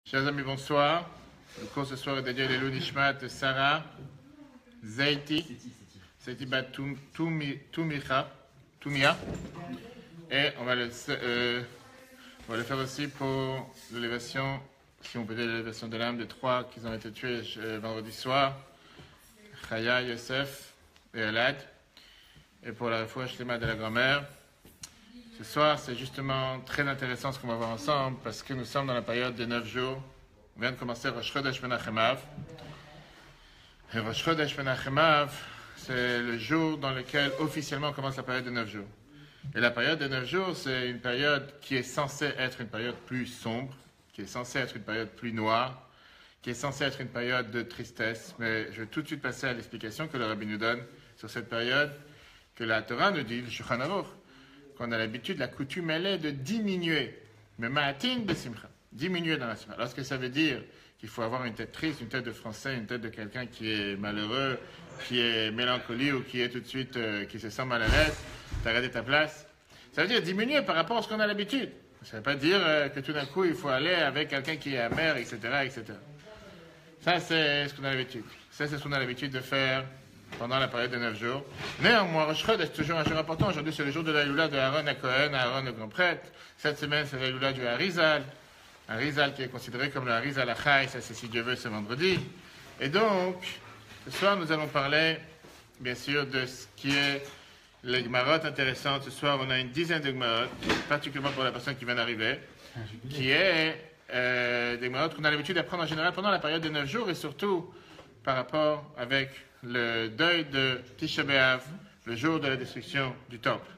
Chers amis, bonsoir. Le cours ce soir est dédié à l'Elou Nishmat de Sarah Zaiti Bat Toumia. Et on va le faire aussi pour l'élévation, si on peut dire l'élévation de l'âme des trois qui ont été tués vendredi soir, Chaya, Yosef et Elad. Et pour la foi Shlema de la grand-mère. Ce soir, c'est justement très intéressant ce qu'on va voir ensemble parce que nous sommes dans la période des 9 jours. On vient de commencer Rosh Chodesh Menachem Av. Et Rosh Chodesh Menachem Av, c'est le jour dans lequel officiellement commence la période des 9 jours. Et la période des 9 jours, c'est une période qui est censée être une période plus sombre, qui est censée être une période plus noire, qui est censée être une période de tristesse. Mais je vais tout de suite passer à l'explication que le Rabbi nous donne sur cette période, que la Torah nous dit, le Shulchan Aruch, qu'on a l'habitude, la coutume, elle est de diminuer. Mais ma'atin besimcha, diminuer dans la simcha. Alors, ce que ça veut dire qu'il faut avoir une tête triste, une tête de français, une tête de quelqu'un qui est malheureux, qui est mélancolique ou qui est tout de suite, qui se sent mal à l'aise, t'as regardé ta place. Ça veut dire diminuer par rapport à ce qu'on a l'habitude. Ça ne veut pas dire que tout d'un coup, il faut aller avec quelqu'un qui est amer, etc., etc. Ça, c'est ce qu'on a l'habitude. Ça, c'est ce qu'on a l'habitude de faire pendant la période de 9 jours. Néanmoins, Rosh Chodesh est toujours un jour important. Aujourd'hui, c'est le jour de la Lula de Aaron à Cohen, Aaron le grand prêtre. Cette semaine, c'est la Lula du Harizal. Un Harizal qui est considéré comme le Harizal Achai, ça c'est si Dieu veut, ce vendredi. Et donc, ce soir, nous allons parler, bien sûr, de ce qui est les Gemarot intéressantes. Ce soir, on a une dizaine de Gemarot, particulièrement pour la personne qui vient d'arriver, qui est des Gemarot qu'on a l'habitude d'apprendre en général pendant la période de 9 jours et surtout par rapport avec le deuil de Tisha B'Av, le jour de la destruction du temple.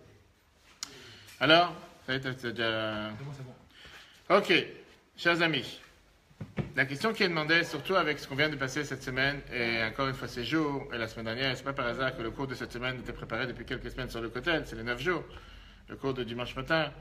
Alors, ça y est, c'est déjà... Ok, chers amis, la question qui est demandée, surtout avec ce qu'on vient de passer cette semaine, et encore une fois ces jours, et la semaine dernière, c'est pas par hasard que le cours de cette semaine était préparé depuis quelques semaines sur le Kotel, c'est les 9 jours, le cours de dimanche matin.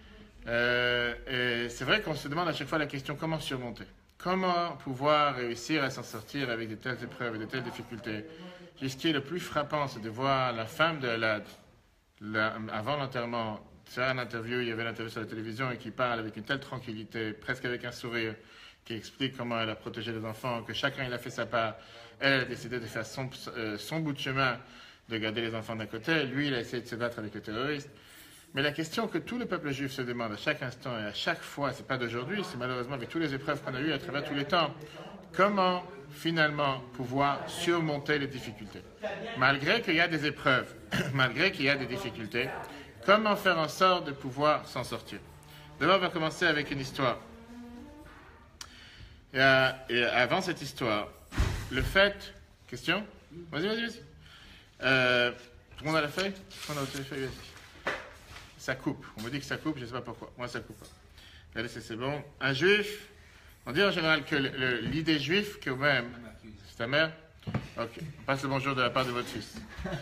Et c'est vrai qu'on se demande à chaque fois la question, comment surmonter ? Comment pouvoir réussir à s'en sortir avec de telles épreuves et de telles difficultés? Ce qui est le plus frappant, c'est de voir la femme de Elad, avant l'enterrement, faire une interview, il y avait l'interview sur la télévision, et qui parle avec une telle tranquillité, presque avec un sourire, qui explique comment elle a protégé les enfants, que chacun il a fait sa part. Elle a décidé de faire son bout de chemin, de garder les enfants d'un côté. Lui, il a essayé de se battre avec les terroristes. Mais la question que tout le peuple juif se demande à chaque instant et à chaque fois, c'est pas d'aujourd'hui, c'est malheureusement avec toutes les épreuves qu'on a eues à travers tous les temps, comment finalement pouvoir surmonter les difficultés. Malgré qu'il y a des épreuves, malgré qu'il y a des difficultés, comment faire en sorte de pouvoir s'en sortir. D'abord, on va commencer avec une histoire. Et avant cette histoire, le fait... Question ? Vas-y. Tout le monde a la feuille ? Tout le monde a la feuille, vas-y. Ça coupe. On me dit que ça coupe, je ne sais pas pourquoi. Moi, ça coupe pas. Regardez, c'est bon. Un juif, on dit en général que l'idée juive, que même... C'est ta mère ? Ok. On passe le bonjour de la part de votre fils.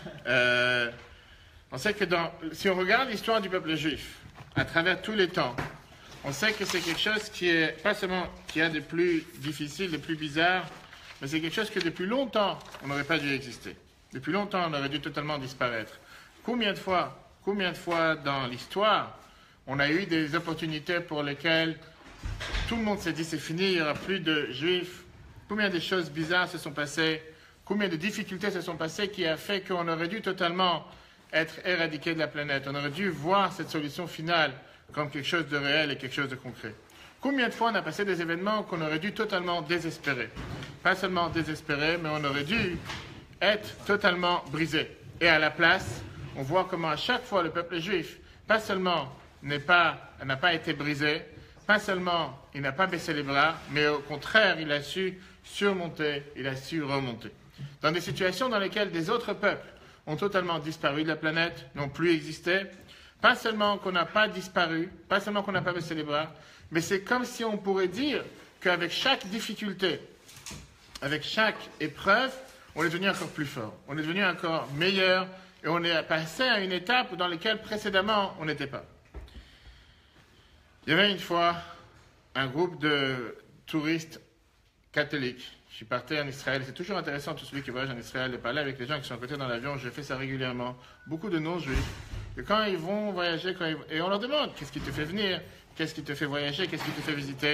On sait que si on regarde l'histoire du peuple juif, à travers tous les temps, on sait que c'est quelque chose qui est, pas seulement qui a de plus difficile, de plus bizarre, mais c'est quelque chose que depuis longtemps, on n'aurait pas dû exister. Depuis longtemps, on aurait dû totalement disparaître. Combien de fois dans l'histoire, on a eu des opportunités pour lesquelles tout le monde s'est dit c'est fini, il n'y aura plus de juifs. Combien de choses bizarres se sont passées, combien de difficultés se sont passées qui a fait qu'on aurait dû totalement être éradiqué de la planète. On aurait dû voir cette solution finale comme quelque chose de réel et quelque chose de concret. Combien de fois on a passé des événements qu'on aurait dû totalement désespérer. Pas seulement désespérer, mais on aurait dû être totalement brisé. Et à la place, on voit comment à chaque fois le peuple juif, pas seulement n'a pas été brisé, pas seulement il n'a pas baissé les bras, mais au contraire, il a su surmonter, il a su remonter. Dans des situations dans lesquelles des autres peuples ont totalement disparu de la planète, n'ont plus existé, pas seulement qu'on n'a pas disparu, pas seulement qu'on n'a pas baissé les bras, mais c'est comme si on pourrait dire qu'avec chaque difficulté, avec chaque épreuve, on est devenu encore plus fort, on est devenu encore meilleur, et on est passé à une étape dans laquelle précédemment on n'était pas. Il y avait une fois un groupe de touristes catholiques qui partaient en Israël. C'est toujours intéressant, tout celui qui voyage en Israël, de parler avec les gens qui sont à côté dans l'avion. Je fais ça régulièrement. Beaucoup de non-juifs. Et quand ils vont voyager, et on leur demande qu'est-ce qui te fait venir, qu'est-ce qui te fait voyager, qu'est-ce qui te fait visiter.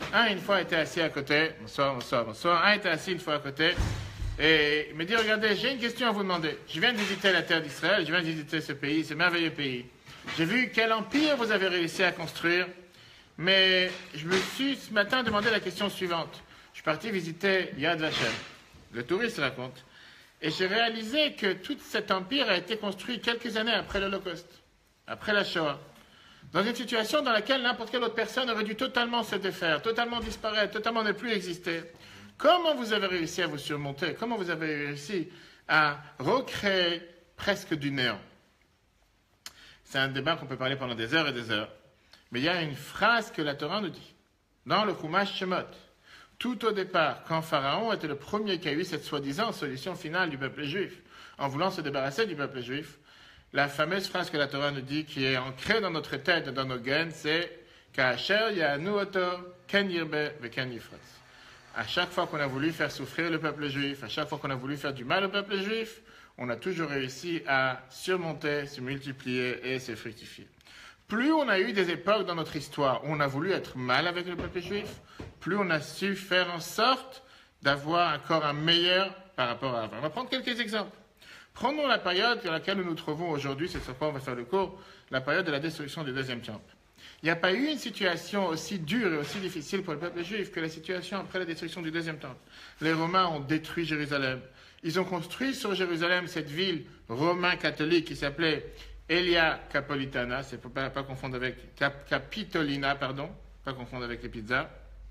Un, une fois, était assis à côté. Bonsoir, bonsoir, bonsoir. Un était assis une fois à côté. Et il me dit, regardez, j'ai une question à vous demander. Je viens de visiter la terre d'Israël, je viens de visiter ce pays, ce merveilleux pays. J'ai vu quel empire vous avez réussi à construire. Mais je me suis ce matin demandé la question suivante. Je suis parti visiter Yad Vashem. Le touriste raconte. Et j'ai réalisé que tout cet empire a été construit quelques années après l'Holocauste, après la Shoah. Dans une situation dans laquelle n'importe quelle autre personne aurait dû totalement se défaire, totalement disparaître, totalement ne plus exister. Comment vous avez réussi à vous surmonter? Comment vous avez réussi à recréer presque du néant? C'est un débat qu'on peut parler pendant des heures et des heures. Mais il y a une phrase que la Torah nous dit. Dans le Chumash Shemot, tout au départ, quand Pharaon était le premier qui a eu cette soi-disant solution finale du peuple juif, en voulant se débarrasser du peuple juif, la fameuse phrase que la Torah nous dit, qui est ancrée dans notre tête et dans nos gaines, c'est « Ka'asher ya'anu oto, ken yirbe ve'ken yifratz » À chaque fois qu'on a voulu faire souffrir le peuple juif, à chaque fois qu'on a voulu faire du mal au peuple juif, on a toujours réussi à surmonter, se multiplier et se fructifier. Plus on a eu des époques dans notre histoire où on a voulu être mal avec le peuple juif, plus on a su faire en sorte d'avoir encore un meilleur par rapport à avant. On va prendre quelques exemples. Prenons la période dans laquelle nous nous trouvons aujourd'hui, c'est sur quoi on va faire le cours, la période de la destruction du deuxième temple. Il n'y a pas eu une situation aussi dure et aussi difficile pour le peuple juif que la situation après la destruction du deuxième temple. Les Romains ont détruit Jérusalem. Ils ont construit sur Jérusalem cette ville romain-catholique qui s'appelait Elia Capolitana, c'est pour pas confondre avec Capitolina, pardon, pas confondre avec les pizzas.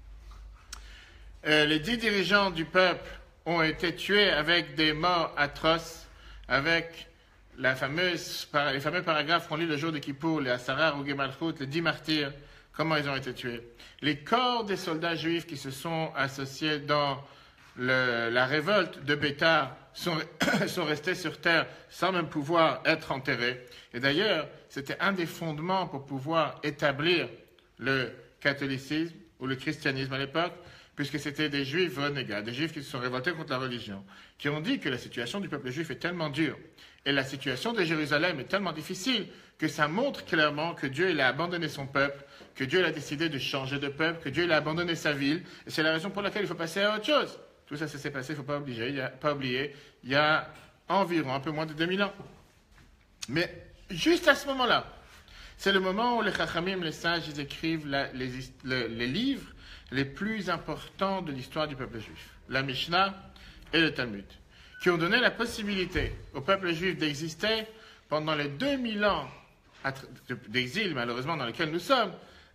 Les 10 dirigeants du peuple ont été tués avec des morts atroces, avec les fameux paragraphes qu'on lit le jour de Kippour, les Asara, Rogé Malchut, les 10 martyrs, comment ils ont été tués. Les corps des soldats juifs qui se sont associés dans la révolte de Bétar sont restés sur terre sans même pouvoir être enterrés. Et d'ailleurs, c'était un des fondements pour pouvoir établir le catholicisme ou le christianisme à l'époque, puisque c'était des juifs renégats, des juifs qui se sont révoltés contre la religion, qui ont dit que la situation du peuple juif est tellement dure et la situation de Jérusalem est tellement difficile que ça montre clairement que Dieu il a abandonné son peuple, que Dieu il a décidé de changer de peuple, que Dieu il a abandonné sa ville, et c'est la raison pour laquelle il faut passer à autre chose. Tout ça s'est passé, il ne faut pas oublier, il y a environ un peu moins de 2000 ans. Mais juste à ce moment-là, c'est le moment où les Chachamim, les sages, ils écrivent les livres les plus importants de l'histoire du peuple juif, la Mishnah et le Talmud, qui ont donné la possibilité au peuple juif d'exister pendant les 2000 ans d'exil, malheureusement, dans lequel nous sommes,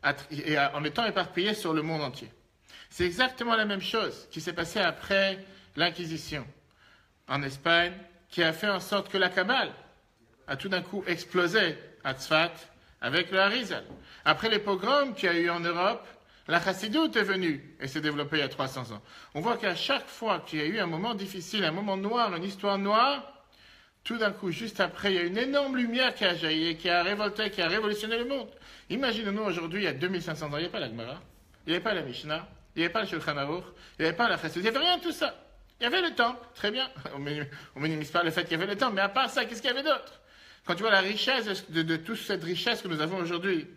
en étant éparpillés sur le monde entier. C'est exactement la même chose qui s'est passé après l'Inquisition en Espagne, qui a fait en sorte que la Kabbale a tout d'un coup explosé à Tzfat avec le Harizal. Après les pogroms qu'il y a eu en Europe, la Chassidoute est venue et s'est développée il y a 300 ans. On voit qu'à chaque fois qu'il y a eu un moment difficile, un moment noir, une histoire noire, tout d'un coup, juste après, il y a une énorme lumière qui a jailli, qui a révolté, qui a révolutionné le monde. Imaginez-nous aujourd'hui, il y a 2500 ans, il n'y avait pas la Gemara, il n'y avait pas la Mishnah, il n'y avait pas le Shulchan Aruch, il n'y avait pas la Chassidut, il n'y avait rien de tout ça. Il y avait le temple, très bien, on ne minimise pas le fait qu'il y avait le temple, mais à part ça, qu'est-ce qu'il y avait d'autre? Quand tu vois la richesse de toute cette richesse que nous avons aujourd'hui.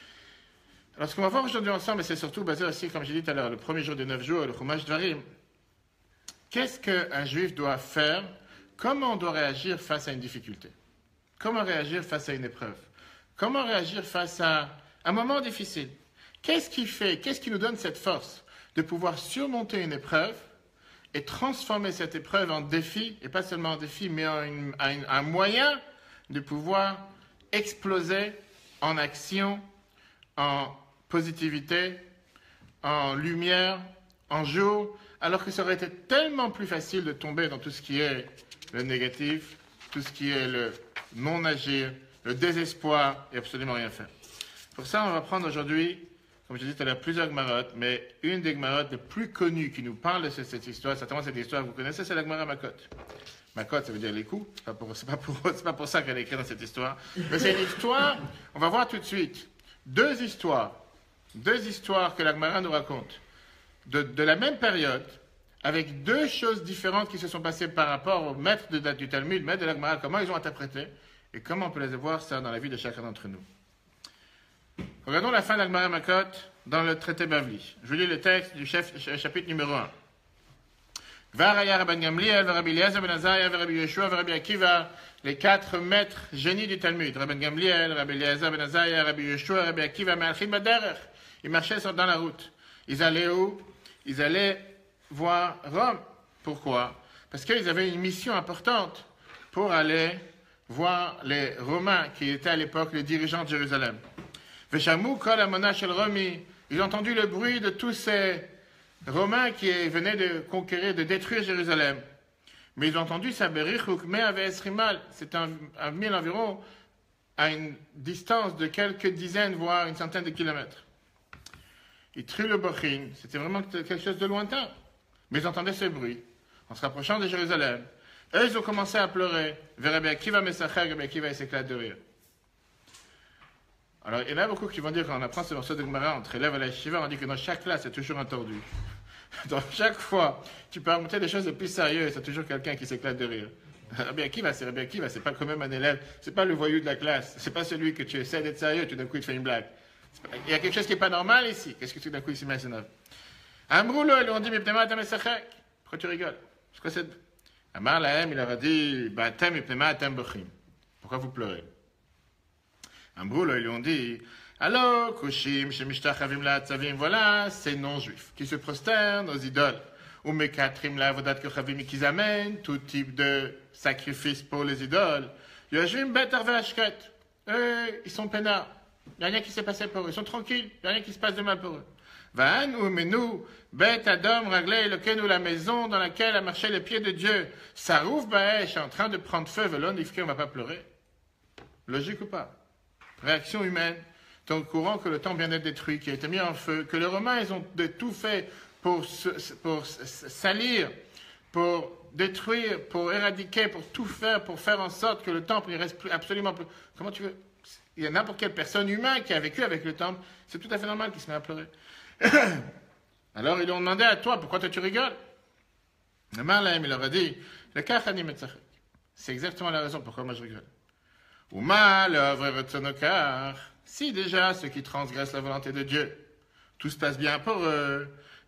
Alors ce qu'on va voir aujourd'hui ensemble, et c'est surtout basé aussi, comme j'ai dit tout à l'heure, le premier jour des 9 jours, le Chumash Dvarim. Qu'est-ce qu'un juif doit faire? Comment on doit réagir face à une difficulté? Comment réagir face à une épreuve? Comment réagir face à un moment difficile? Qu'est-ce qui nous donne cette force de pouvoir surmonter une épreuve et transformer cette épreuve en défi, et pas seulement en défi, mais en un moyen de pouvoir exploser en action, en positivité, en lumière, en jour, alors que ça aurait été tellement plus facile de tomber dans tout ce qui est le négatif, tout ce qui est le non-agir, le désespoir et absolument rien faire. Pour ça, on va prendre aujourd'hui, comme je disais tout à l'heure, plusieurs Gmarot, mais une des Gmarot les plus connues qui nous parle de cette histoire, certainement cette histoire que vous connaissez, c'est la Gemara Makot. Makot, ça veut dire les coups, c'est pas pour ça qu'elle est écrite dans cette histoire, mais c'est une histoire, on va voir tout de suite, deux histoires que la Gemara nous raconte, de la même période, avec deux choses différentes qui se sont passées par rapport au maître du Talmud, maître de la Gemara, comment ils ont interprété, et comment on peut les voir ça dans la vie de chacun d'entre nous. Regardons la fin d'Agmara Makot dans le traité Bavli. Je vous lis le texte du chapitre numéro 1. Varaya Rabban Gamliel, Rabbi Eliezer ben Azariah, Rabbi Yeshua, Rabbi Akiva, les 4 maîtres génies du Talmud. Rabban Gamliel, Rabbi Eliezer ben Azariah, Rabbi Yeshua, Rabbi Akiva, Me'alchim Baderech. Ils marchaient dans la route. Ils allaient où? Ils allaient voir Rome. Pourquoi? Parce qu'ils avaient une mission importante pour aller voir les Romains qui étaient à l'époque les dirigeants de Jérusalem. Veshamou kol amona shel Romi. Ils ont entendu le bruit de tous ces Romains qui venaient de conquérir, de détruire Jérusalem. Mais ils ont entendu ça, c'est un mille environ, à une distance de quelques dizaines, voire une centaine de kilomètres. Ils truent le Bochin, c'était vraiment quelque chose de lointain. Mais ils entendaient ce bruit, en se rapprochant de Jérusalem. Eux, ils ont commencé à pleurer. Rabbi Akiva Mesacher, Rabbi Akiva s'éclate de rire. Alors, il y en a beaucoup qui vont dire, quand on apprend ce morceau de Gemara entre élèves à la Shiva, on dit que dans chaque classe, il y a toujours un tordu. Dans chaque fois, tu peux raconter des choses de plus sérieuses, il y a toujours quelqu'un qui s'éclate de rire. Rabbi Akiva, c'est pas quand même un élève, c'est pas le voyou de la classe, c'est pas celui que tu essaies d'être sérieux, tout d'un coup il te fait une blague. Il y a quelque chose qui n'est pas normal ici. Qu'est-ce que tout d'un coup il s'y met à s'énerver? Amroulo, ils lui ont dit, mais pourquoi tu rigoles? C'est quoi cette... Amar Lahem, il leur a dit, pourquoi vous pleurez? Amroulo, ils lui ont dit, alors, Kushim, Shemishtachavim la Tzavim, voilà, ces non-juifs qui se prosternent aux idoles. Ou Mekatrim la Avodat Kochavim, qu'ils amènent tout type de sacrifice pour les idoles. Yoshvim Bet Arve Ashket. Eux, ils sont peinards. Il n'y a rien qui s'est passé pour eux. Ils sont tranquilles. Il n'y a rien qui se passe de mal pour eux. Van ou Menou, Bet Adam, Raglé, Lequenu, la maison dans laquelle a marché le pied de Dieu. Sarouf Baesh, en train de prendre feu, Velon, Ifke, on ne va pas pleurer. Logique ou pas? Réaction humaine. T'es au courant que le temple vient d'être détruit, qui a été mis en feu, que les Romains, ils ont de tout fait pour salir, pour détruire, pour éradiquer, pour tout faire, pour faire en sorte que le temple ne reste plus absolument plus. Comment tu veux? Il y a n'importe quelle personne humaine qui a vécu avec le temple, c'est tout à fait normal qu'il se met à pleurer. Alors ils lui ont demandé à toi, pourquoi toi tu rigoles? Le Marlaim, il leur a dit, le Kachani Metzachek. C'est exactement la raison pourquoi moi je rigole. Uma, l'œuvre Retzonokar. Si déjà ceux qui transgressent la volonté de Dieu, tout se passe bien pour eux.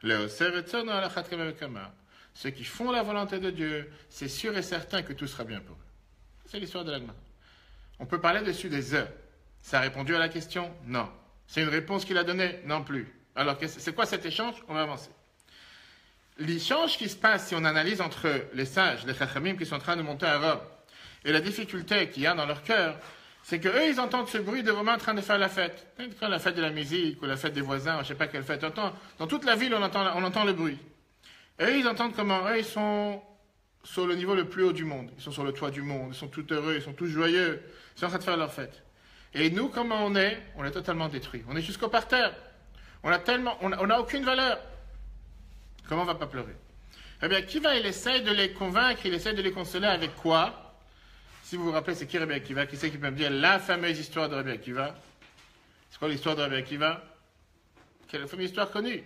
Ceux qui font la volonté de Dieu, c'est sûr et certain que tout sera bien pour eux. C'est l'histoire de l'Agma. On peut parler dessus des heures. Ça a répondu à la question? Non. C'est une réponse qu'il a donnée? Non plus. Alors, c'est quoi cet échange? On va avancer. L'échange qui se passe, si on analyse entre les sages, les chachamim qui sont en train de monter à Rome, et la difficulté qu'il y a dans leur cœur, c'est qu'eux, ils entendent ce bruit de Romains en train de faire la fête. Quand la fête de la musique, ou la fête des voisins, je ne sais pas quelle fête, dans toute la ville, on entend le bruit. Et eux, ils entendent comment? Eux, ils sont sur le niveau le plus haut du monde. Ils sont sur le toit du monde, ils sont tout heureux, ils sont tous joyeux. Ils sont en train de faire leur fête. Et nous, comment on est? On est totalement détruits. On est jusqu'au parterre. On n'a aucune valeur. Comment on ne va pas pleurer? Eh bien, il essaie de les convaincre, il essaie de les consoler avec quoi? Si vous vous rappelez, c'est qui Rabbi Akiva? Qui c'est qui peut me dire la fameuse histoire de Rabbi Akiva? C'est quoi l'histoire de Rabbi Akiva? Quelle fameuse histoire connue?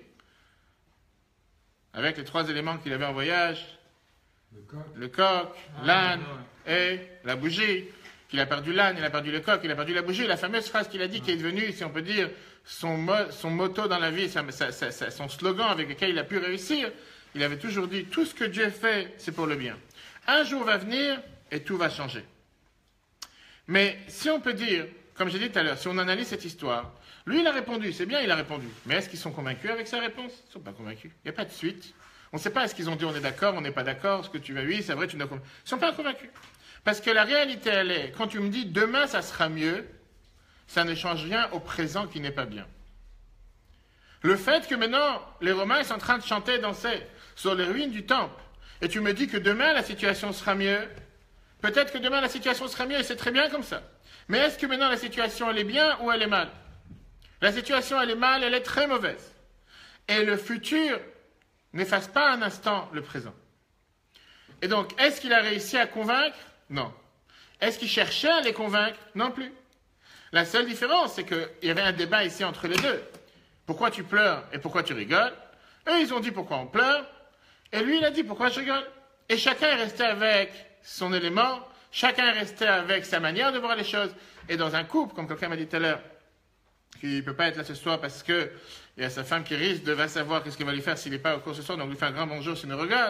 Avec les 3 éléments qu'il avait en voyage. Le coq, l'âne et la bougie. Qu'il a perdu l'âne, il a perdu le coq, il a perdu la bougie. La fameuse phrase qu'il a dit qui est devenue, si on peut dire, son motto dans la vie, son slogan avec lequel il a pu réussir. Il avait toujours dit, tout ce que Dieu fait, c'est pour le bien. Un jour va venir et tout va changer. Mais si on peut dire, comme j'ai dit tout à l'heure, si on analyse cette histoire, lui il a répondu, c'est bien il a répondu. Mais est-ce qu'ils sont convaincus avec sa réponse? Ils ne sont pas convaincus. Il n'y a pas de suite. On ne sait pas est-ce qu'ils ont dit on est d'accord, on n'est pas d'accord, ce que tu vas, oui, c'est vrai, tu n'as convaincu. Ils ne sont pas convaincus. Parce que la réalité, elle est, quand tu me dis demain ça sera mieux, ça ne change rien au présent qui n'est pas bien. Le fait que maintenant, les Romains sont en train de chanter et danser sur les ruines du temple, et tu me dis que demain la situation sera mieux, peut-être que demain la situation sera mieux et c'est très bien comme ça. Mais est-ce que maintenant la situation elle est bien ou elle est mal? La situation elle est mal, elle est très mauvaise. Et le futur n'efface pas un instant le présent. Et donc, est-ce qu'il a réussi à convaincre? Non. Est-ce qu'il cherchait à les convaincre? Non plus. La seule différence, c'est qu'il y avait un débat ici entre les deux. Pourquoi tu pleures et pourquoi tu rigoles? Eux, ils ont dit pourquoi on pleure, et lui, il a dit pourquoi je rigole. Et chacun est resté avec son élément, chacun est resté avec sa manière de voir les choses. Et dans un couple, comme quelqu'un m'a dit tout à l'heure, qu'il ne peut pas être là ce soir parce qu'il y a sa femme qui risque de va savoir qu'est-ce qu'elle va lui faire s'il n'est pas au cours ce soir, donc lui fait un grand bonjour s'il nous regarde,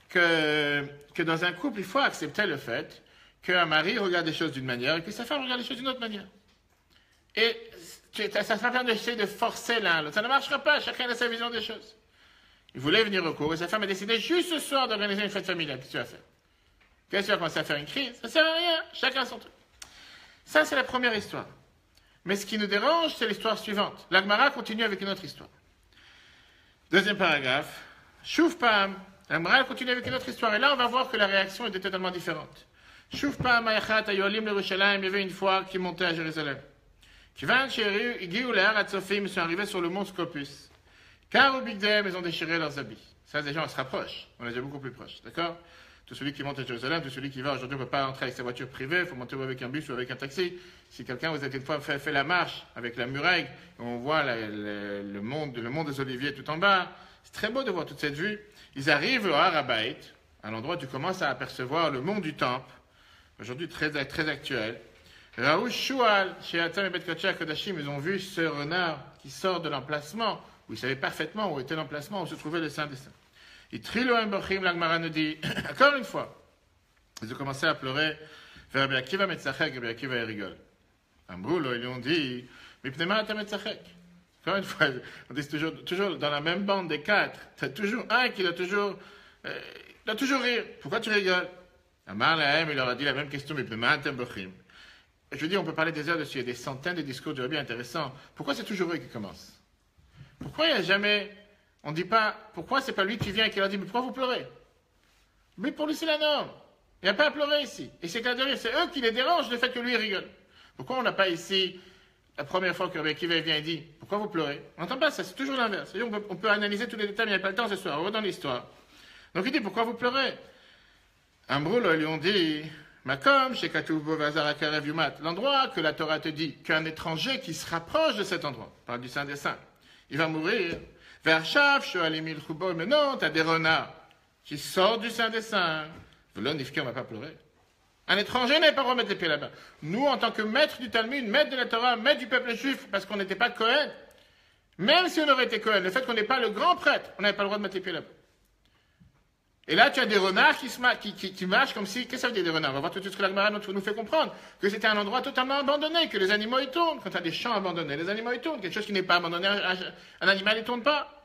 que dans un couple, il faut accepter le fait qu'un mari regarde les choses d'une manière et que sa femme regarde les choses d'une autre manière. Et ça ne sert à rien d'essayer de forcer l'un l'autre. Ça ne marchera pas, chacun a sa vision des choses. Il voulait venir au cours et sa femme a décidé juste ce soir d'organiser une fête familiale. Qu'est-ce que tu vas faire? Qu'est-ce que tu vas commencer à faire une crise? Ça ne sert à rien, chacun son truc. Ça, c'est la première histoire. Mais ce qui nous dérange, c'est l'histoire suivante. L'Agmara continue avec une autre histoire. Deuxième paragraphe. Chouf Pam. L'Agmara continue avec une autre histoire. Et là, on va voir que la réaction était totalement différente. Chouf Pam, Ayachat, Ayolim, Yerushalayim. Il y avait une fois qui montait à Jérusalem. Qui vint chez Igiou, les Haratzofim, ils sont arrivés sur le mont Scopus. Car au Bigdem, ils ont déchiré leurs habits. Ça, déjà, on se rapproche. On est déjà beaucoup plus proche. D'accord? Tout celui qui monte à Jérusalem, tout celui qui va aujourd'hui, on ne peut pas entrer avec sa voiture privée, il faut monter ou avec un bus ou avec un taxi. Si quelqu'un, vous avez une fois fait la marche avec la muraille, on voit le monde des Oliviers tout en bas, c'est très beau de voir toute cette vue. Ils arrivent au Harabait, à l'endroit où tu commences à apercevoir le mont du Temple, aujourd'hui très, très actuel. Raouch Shual, chez Atam et Bet Kodashim, ils ont vu ce renard qui sort de l'emplacement, où ils savaient parfaitement où était l'emplacement, où se trouvait le Saint des Saints. Et Triloem Bochim, l'Agmara nous dit, encore une fois, ils ont commencé à pleurer vers Rabbi Akiva Metzachek, Rabbi Akiva il rigole. Ambroulo, ils lui ont dit, Mipnema ta Metzachek. Encore une fois, on dit toujours dans la même bande des quatre, tu as toujours un qui doit toujours rire. Pourquoi tu rigoles? Amar Lahem, il leur a dit la même question, Mipnema ta Bochim. Je veux dire, on peut parler des heures dessus, il y a des centaines de discours du Rabbi intéressants. Pourquoi c'est toujours eux qui commencent? Pourquoi il n'y a jamais... On ne dit pas, pourquoi c'est pas lui qui vient et qui leur dit, mais pourquoi vous pleurez? Mais pour lui, c'est la norme. Il n'y a pas à pleurer ici. Et c'est qu'à dire, c'est eux qui les dérangent, le fait que lui, il rigole. Pourquoi on n'a pas ici, la première fois que Rabbi Akiva vient et dit, pourquoi vous pleurez? On n'entend pas ça, c'est toujours l'inverse. On peut analyser tous les détails, mais il n'y a pas le temps ce soir. On va dans l'histoire. Donc il dit, pourquoi vous pleurez? Ambroul, ils lui ont dit, Makom, chez Katouv Bovazar Akarev Yumat, l'endroit que la Torah te dit, qu'un étranger qui se rapproche de cet endroit, parle du Saint des Saints, il va mourir. Vers Shav, Shoalimil Choubo, mais non, tu as des renards qui sortent du Saint des Saints. Velon Ifki, on ne va pas pleurer. Un étranger n'avait pas le droit de mettre les pieds là-bas. Nous, en tant que maître du Talmud, maître de la Torah, maître du peuple juif, parce qu'on n'était pas Cohen, même si on aurait été Cohen, le fait qu'on n'est pas le grand prêtre, on n'avait pas le droit de mettre les pieds là-bas. Et là, tu as des renards qui marchent comme si... Qu'est-ce que ça veut dire des renards? On va voir tout de suite ce que la Gemara nous fait comprendre. Que c'était un endroit totalement abandonné, que les animaux y tournent. Quand tu as des champs abandonnés, les animaux y tournent. Quelque chose qui n'est pas abandonné, un animal ne tourne pas.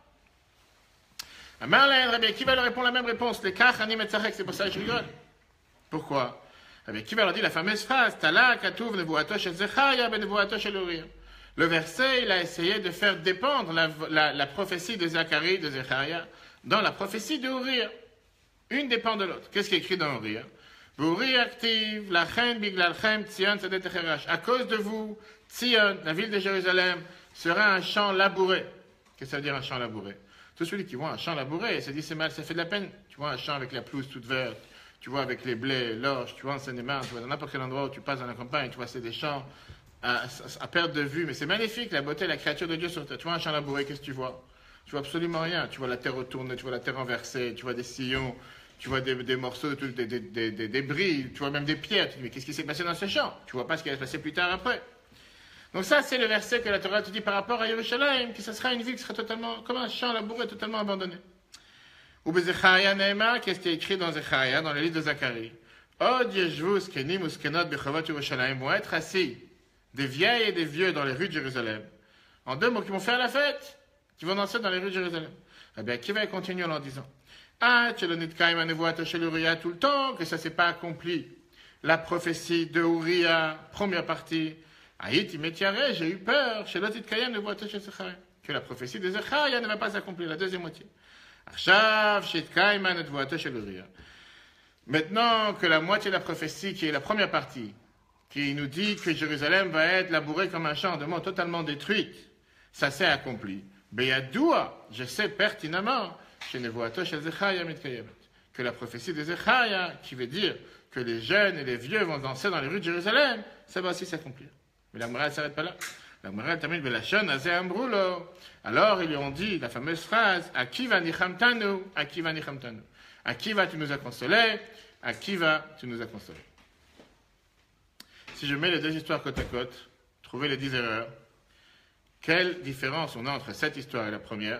Amarlen, Rabbi Akiva leur répond la même réponse. Les kach, anim et tzarek, c'est pour ça que je rigole. Pourquoi? Rabbi Akiva leur dit la fameuse phrase Tala, Katouv, Nevuato, Shel Zechaya, Ben Nevuato, Shel Uriah. Le verset, il a essayé de faire dépendre la prophétie de Zacharie, de Zechaya, dans la prophétie de Uriah. Une dépend de l'autre. Qu'est-ce qui est écrit dans Uriah? Uriah active, la chen biglalchem, Tzion, Sadet Echerash. À cause de vous, Tzion, la ville de Jérusalem, sera un champ labouré. Qu'est-ce que ça veut dire un champ labouré? Tout celui qui voit un champ labouré, il se dit c'est mal, ça fait de la peine. Tu vois un champ avec la pelouse toute verte, tu vois avec les blés, l'orge, tu vois en Seine-et-Marne, tu vois dans n'importe quel endroit où tu passes dans la campagne, tu vois c'est des champs à perte de vue, mais c'est magnifique, la beauté, la créature de Dieu sur terre. Tu vois un champ labouré, qu'est-ce que tu vois? Tu vois absolument rien. Tu vois la terre retournée, tu vois la terre renversée, tu vois des sillons, tu vois des morceaux, des débris, tu vois même des pierres. Tu te dis mais qu'est-ce qui s'est passé dans ce champ? Tu vois pas ce qui va se passer plus tard après. Donc ça, c'est le verset que la Torah te dit par rapport à Yerushalayim, que ce sera une ville qui sera totalement, comme un champ labouré, totalement abandonné. Ou Bezecharia Neema, qu'est-ce qui est écrit dans Zecharia, dans le livre de Zacharie? Od Yeshvu Skenim ou Skenot Bechovat Yerushalayim vont être assis, des vieilles et des vieux dans les rues de Jérusalem. En deux mots, qui vont faire la fête, qui vont danser dans les rues de Jérusalem. Eh bien, qui va continuer en disant ah, Tchelonitkaim Anevoat Shel Uriah tout le temps, que ça ne s'est pas accompli. La prophétie de Uriah, première partie. Aïti Metiare, j'ai eu peur, que la prophétie de Zecharia ne va pas s'accomplir, la deuxième moitié. Maintenant que la moitié de la prophétie, qui est la première partie, qui nous dit que Jérusalem va être labourée comme un champ de monde totalement détruite, ça s'est accompli. Beyadoua, je sais pertinemment, que la prophétie de Zecharia, qui veut dire que les jeunes et les vieux vont danser dans les rues de Jérusalem, ça va aussi s'accomplir. Mais la morale ne s'arrête pas là. La morale termine Belachon Azé Ambroulo. Alors ils lui ont dit la fameuse phrase Akiva nichamtanu, Akiva nichamtanu. Akiva, tu nous as consolés, Akiva, tu nous as consolés. Si je mets les deux histoires côte à côte, trouvez les 10 erreurs. Quelle différence on a entre cette histoire et la première?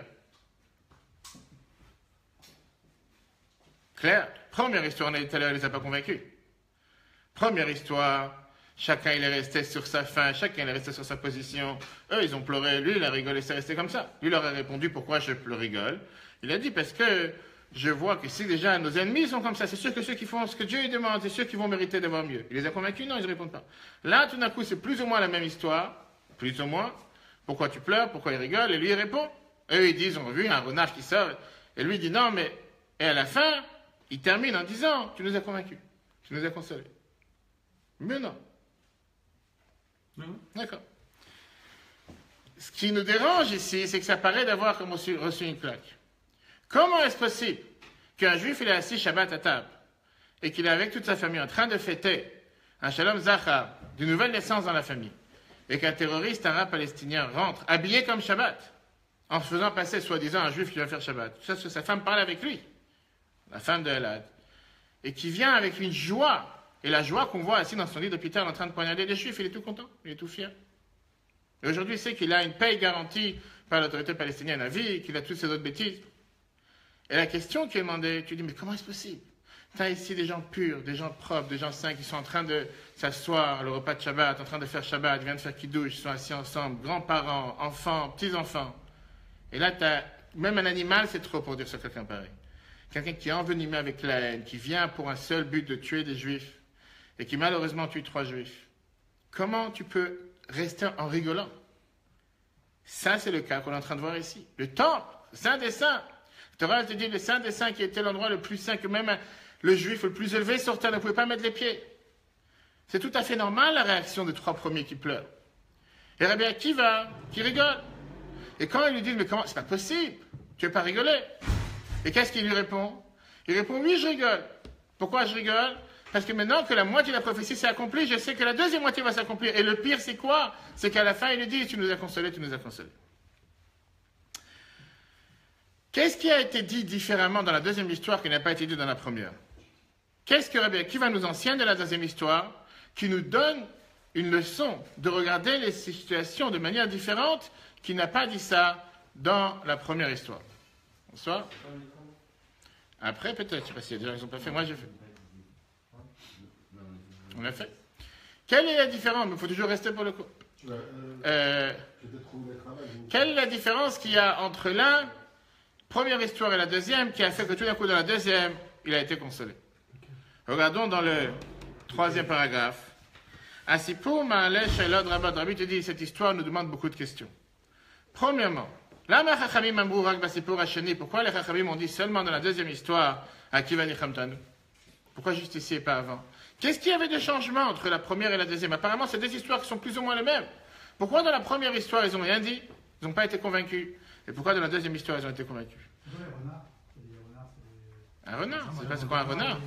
Claire, première histoire, on a dit tout à l'heure, elle ne les a pas convaincus. Première histoire, chacun il est resté sur sa faim, chacun il est resté sur sa position. Eux, ils ont pleuré, lui, il a rigolé, c'est resté comme ça. Lui leur a répondu, pourquoi je rigole? Il a dit, parce que je vois que si déjà nos ennemis sont comme ça, c'est sûr que ceux qui font ce que Dieu lui demande, c'est ceux qui vont mériter d'avoir mieux. Il les a convaincus? Non, ils ne répondent pas. Là, tout d'un coup, c'est plus ou moins la même histoire, plus ou moins. Pourquoi tu pleures? Pourquoi il rigole? Et lui, il répond. Eux, ils disent, on a vu un renard qui sort. Et lui, il dit, non, mais... Et à la fin, il termine en disant, tu nous as convaincus. Tu nous as consolés. Mais non. D'accord. Ce qui nous dérange ici, c'est que ça paraît d'avoir reçu une claque. Comment est-ce possible qu'un juif il est assis Shabbat à table et qu'il est avec toute sa famille en train de fêter un Shalom Zachar d'une nouvelle naissance dans la famille et qu'un terroriste arabe palestinien rentre habillé comme Shabbat en faisant passer soi-disant un juif qui va faire Shabbat. Sa femme parle avec lui, la femme de Elad, et qui vient avec une joie. Et la joie qu'on voit assis dans son lit d'hôpital en train de poignarder les juifs, il est tout content, il est tout fier. Et aujourd'hui, il sait qu'il a une paye garantie par l'autorité palestinienne à vie, qu'il a toutes ces autres bêtises. Et la question qui est demandée, tu dis, mais comment est-ce possible? Tu as ici des gens purs, des gens propres, des gens saints qui sont en train de s'asseoir le repas de Shabbat, en train de faire Shabbat, ils viennent de faire Kiddush, ils sont assis ensemble, grands-parents, enfants, petits-enfants. Et là, même un animal, c'est trop pour dire sur quelqu'un pareil. Quelqu'un qui est envenimé avec la haine, qui vient pour un seul but de tuer des juifs, et qui malheureusement tue 3 juifs. Comment tu peux rester en rigolant? Ça, c'est le cas qu'on est en train de voir ici. Le temple, le Saint des Saints. La Torah te dit le Saint des Saints qui était l'endroit le plus saint, que même le juif le plus élevé sur terre ne pouvait pas mettre les pieds. C'est tout à fait normal la réaction des 3 premiers qui pleurent. Et Rabbi Akiva qui rigole. Et quand il lui dit, mais comment, c'est pas possible, tu ne veux pas rigoler. Et qu'est-ce qu'il lui répond? Il répond, oui, je rigole. Pourquoi je rigole? Parce que maintenant que la moitié de la prophétie s'est accomplie, je sais que la deuxième moitié va s'accomplir. Et le pire, c'est quoi? C'est qu'à la fin, il lui dit, tu nous as consolés, tu nous as consolés. Qu'est-ce qui a été dit différemment dans la deuxième histoire qui n'a pas été dit dans la première? Qu'est-ce que Rabbi Akiva nous enseigne de la deuxième histoire qui nous donne une leçon de regarder les situations de manière différente, qui n'a pas dit ça dans la première histoire? Bonsoir. Après, peut-être, je ne sais pas s'il y a des gens qui n'ont pas fait. Moi, j'ai fait. On l'a fait. Quelle est la différence? Mais il faut toujours rester pour le coup. Quelle est la différence qu'il y a entre la première histoire et la deuxième qui a fait que tout d'un coup, dans la deuxième, il a été consolé? Regardons dans le 3e paragraphe. Asipur Ma'aleh Shailod Rabat Rabbi te dit, cette histoire nous demande beaucoup de questions. Premièrement, pourquoi les Chachamim ont dit seulement dans la deuxième histoire à Akiva Nichamtanu? Pourquoi juste ici et pas avant? Qu'est-ce qu'il y avait de changement entre la première et la deuxième? Apparemment, c'est 2 histoires qui sont plus ou moins les mêmes. Pourquoi dans la première histoire, ils n'ont rien dit? Ils n'ont pas été convaincus. Et pourquoi dans la deuxième histoire, ils ont été convaincus? Un renard? C'est quoi un renard?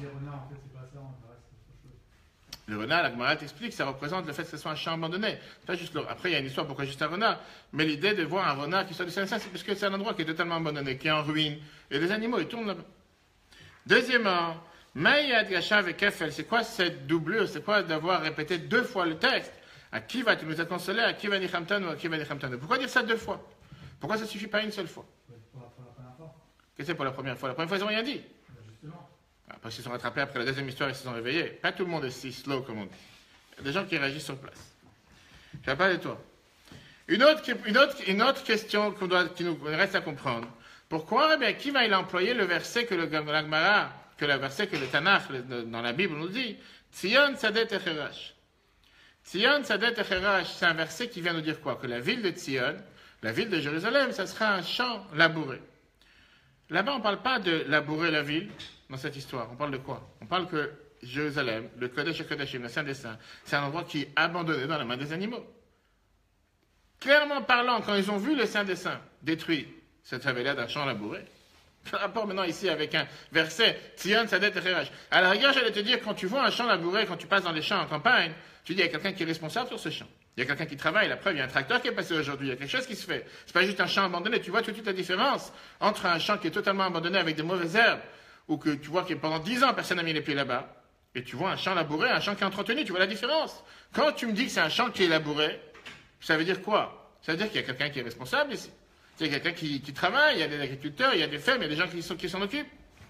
Le renard, la Gemara t'explique, ça représente le fait que ce soit un champ abandonné. Pas juste après, il y a une histoire pourquoi juste un renard. Mais l'idée de voir un renard qui sort du Saint-Saint, c'est parce que c'est un endroit qui est totalement abandonné, qui est en ruine. Et les animaux, ils tournent là-bas. Deuxièmement, Maïad Yashav et Kefel, c'est quoi cette doublure? C'est quoi d'avoir répété 2 fois le texte? À qui va tu nous as consolé? À qui va Nichamtanu? À qui va Nichamtanu? Pourquoi dire ça 2 fois? Pourquoi ça ne suffit pas une seule fois? Qu'est-ce que c'est pour la première fois? La première fois, ils n'ont rien dit. Parce qu'ils sont rattrapés après la deuxième histoire, ils se sont réveillés. Pas tout le monde est si slow comme on dit. Il y a des gens qui réagissent sur place. Je ne parle pas de toi. Une autre question qui nous reste à comprendre. Pourquoi Rabbi Akiva il a employé le verset que le Gemara, que le verset que le Tanakh dans la Bible nous dit, Tzion Sadet Echerash. Tzion Sadet Echerash, c'est un verset qui vient nous dire quoi? Que la ville de Tzion, la ville de Jérusalem, ça sera un champ labouré. Là-bas, on ne parle pas de labourer la ville dans cette histoire. On parle de quoi? On parle que Jérusalem, le Kodesh Kodashim, le Saint des Saints, c'est un endroit qui est abandonné dans la main des animaux. Clairement parlant, quand ils ont vu le Saint des Saints détruit, ça avait l'air d'un champ labouré. Par rapport maintenant ici avec un verset, Tzion Sadet Echerash. À la rigueur, j'allais te dire, quand tu vois un champ labouré, quand tu passes dans les champs en campagne, tu dis, il y a quelqu'un qui est responsable sur ce champ. Il y a quelqu'un qui travaille, la preuve, il y a un tracteur qui est passé aujourd'hui, il y a quelque chose qui se fait. C'est pas juste un champ abandonné, tu vois tout de suite la différence entre un champ qui est totalement abandonné avec des mauvaises herbes, ou que tu vois que pendant 10 ans, personne n'a mis les pieds là-bas, et tu vois un champ labouré, un champ qui est entretenu, tu vois la différence. Quand tu me dis que c'est un champ qui est labouré, ça veut dire quoi? Ça veut dire qu'il y a quelqu'un qui est responsable ici. Il y a quelqu'un qui travaille, il y a des agriculteurs, il y a des fermes, il y a des gens qui s'en occupent.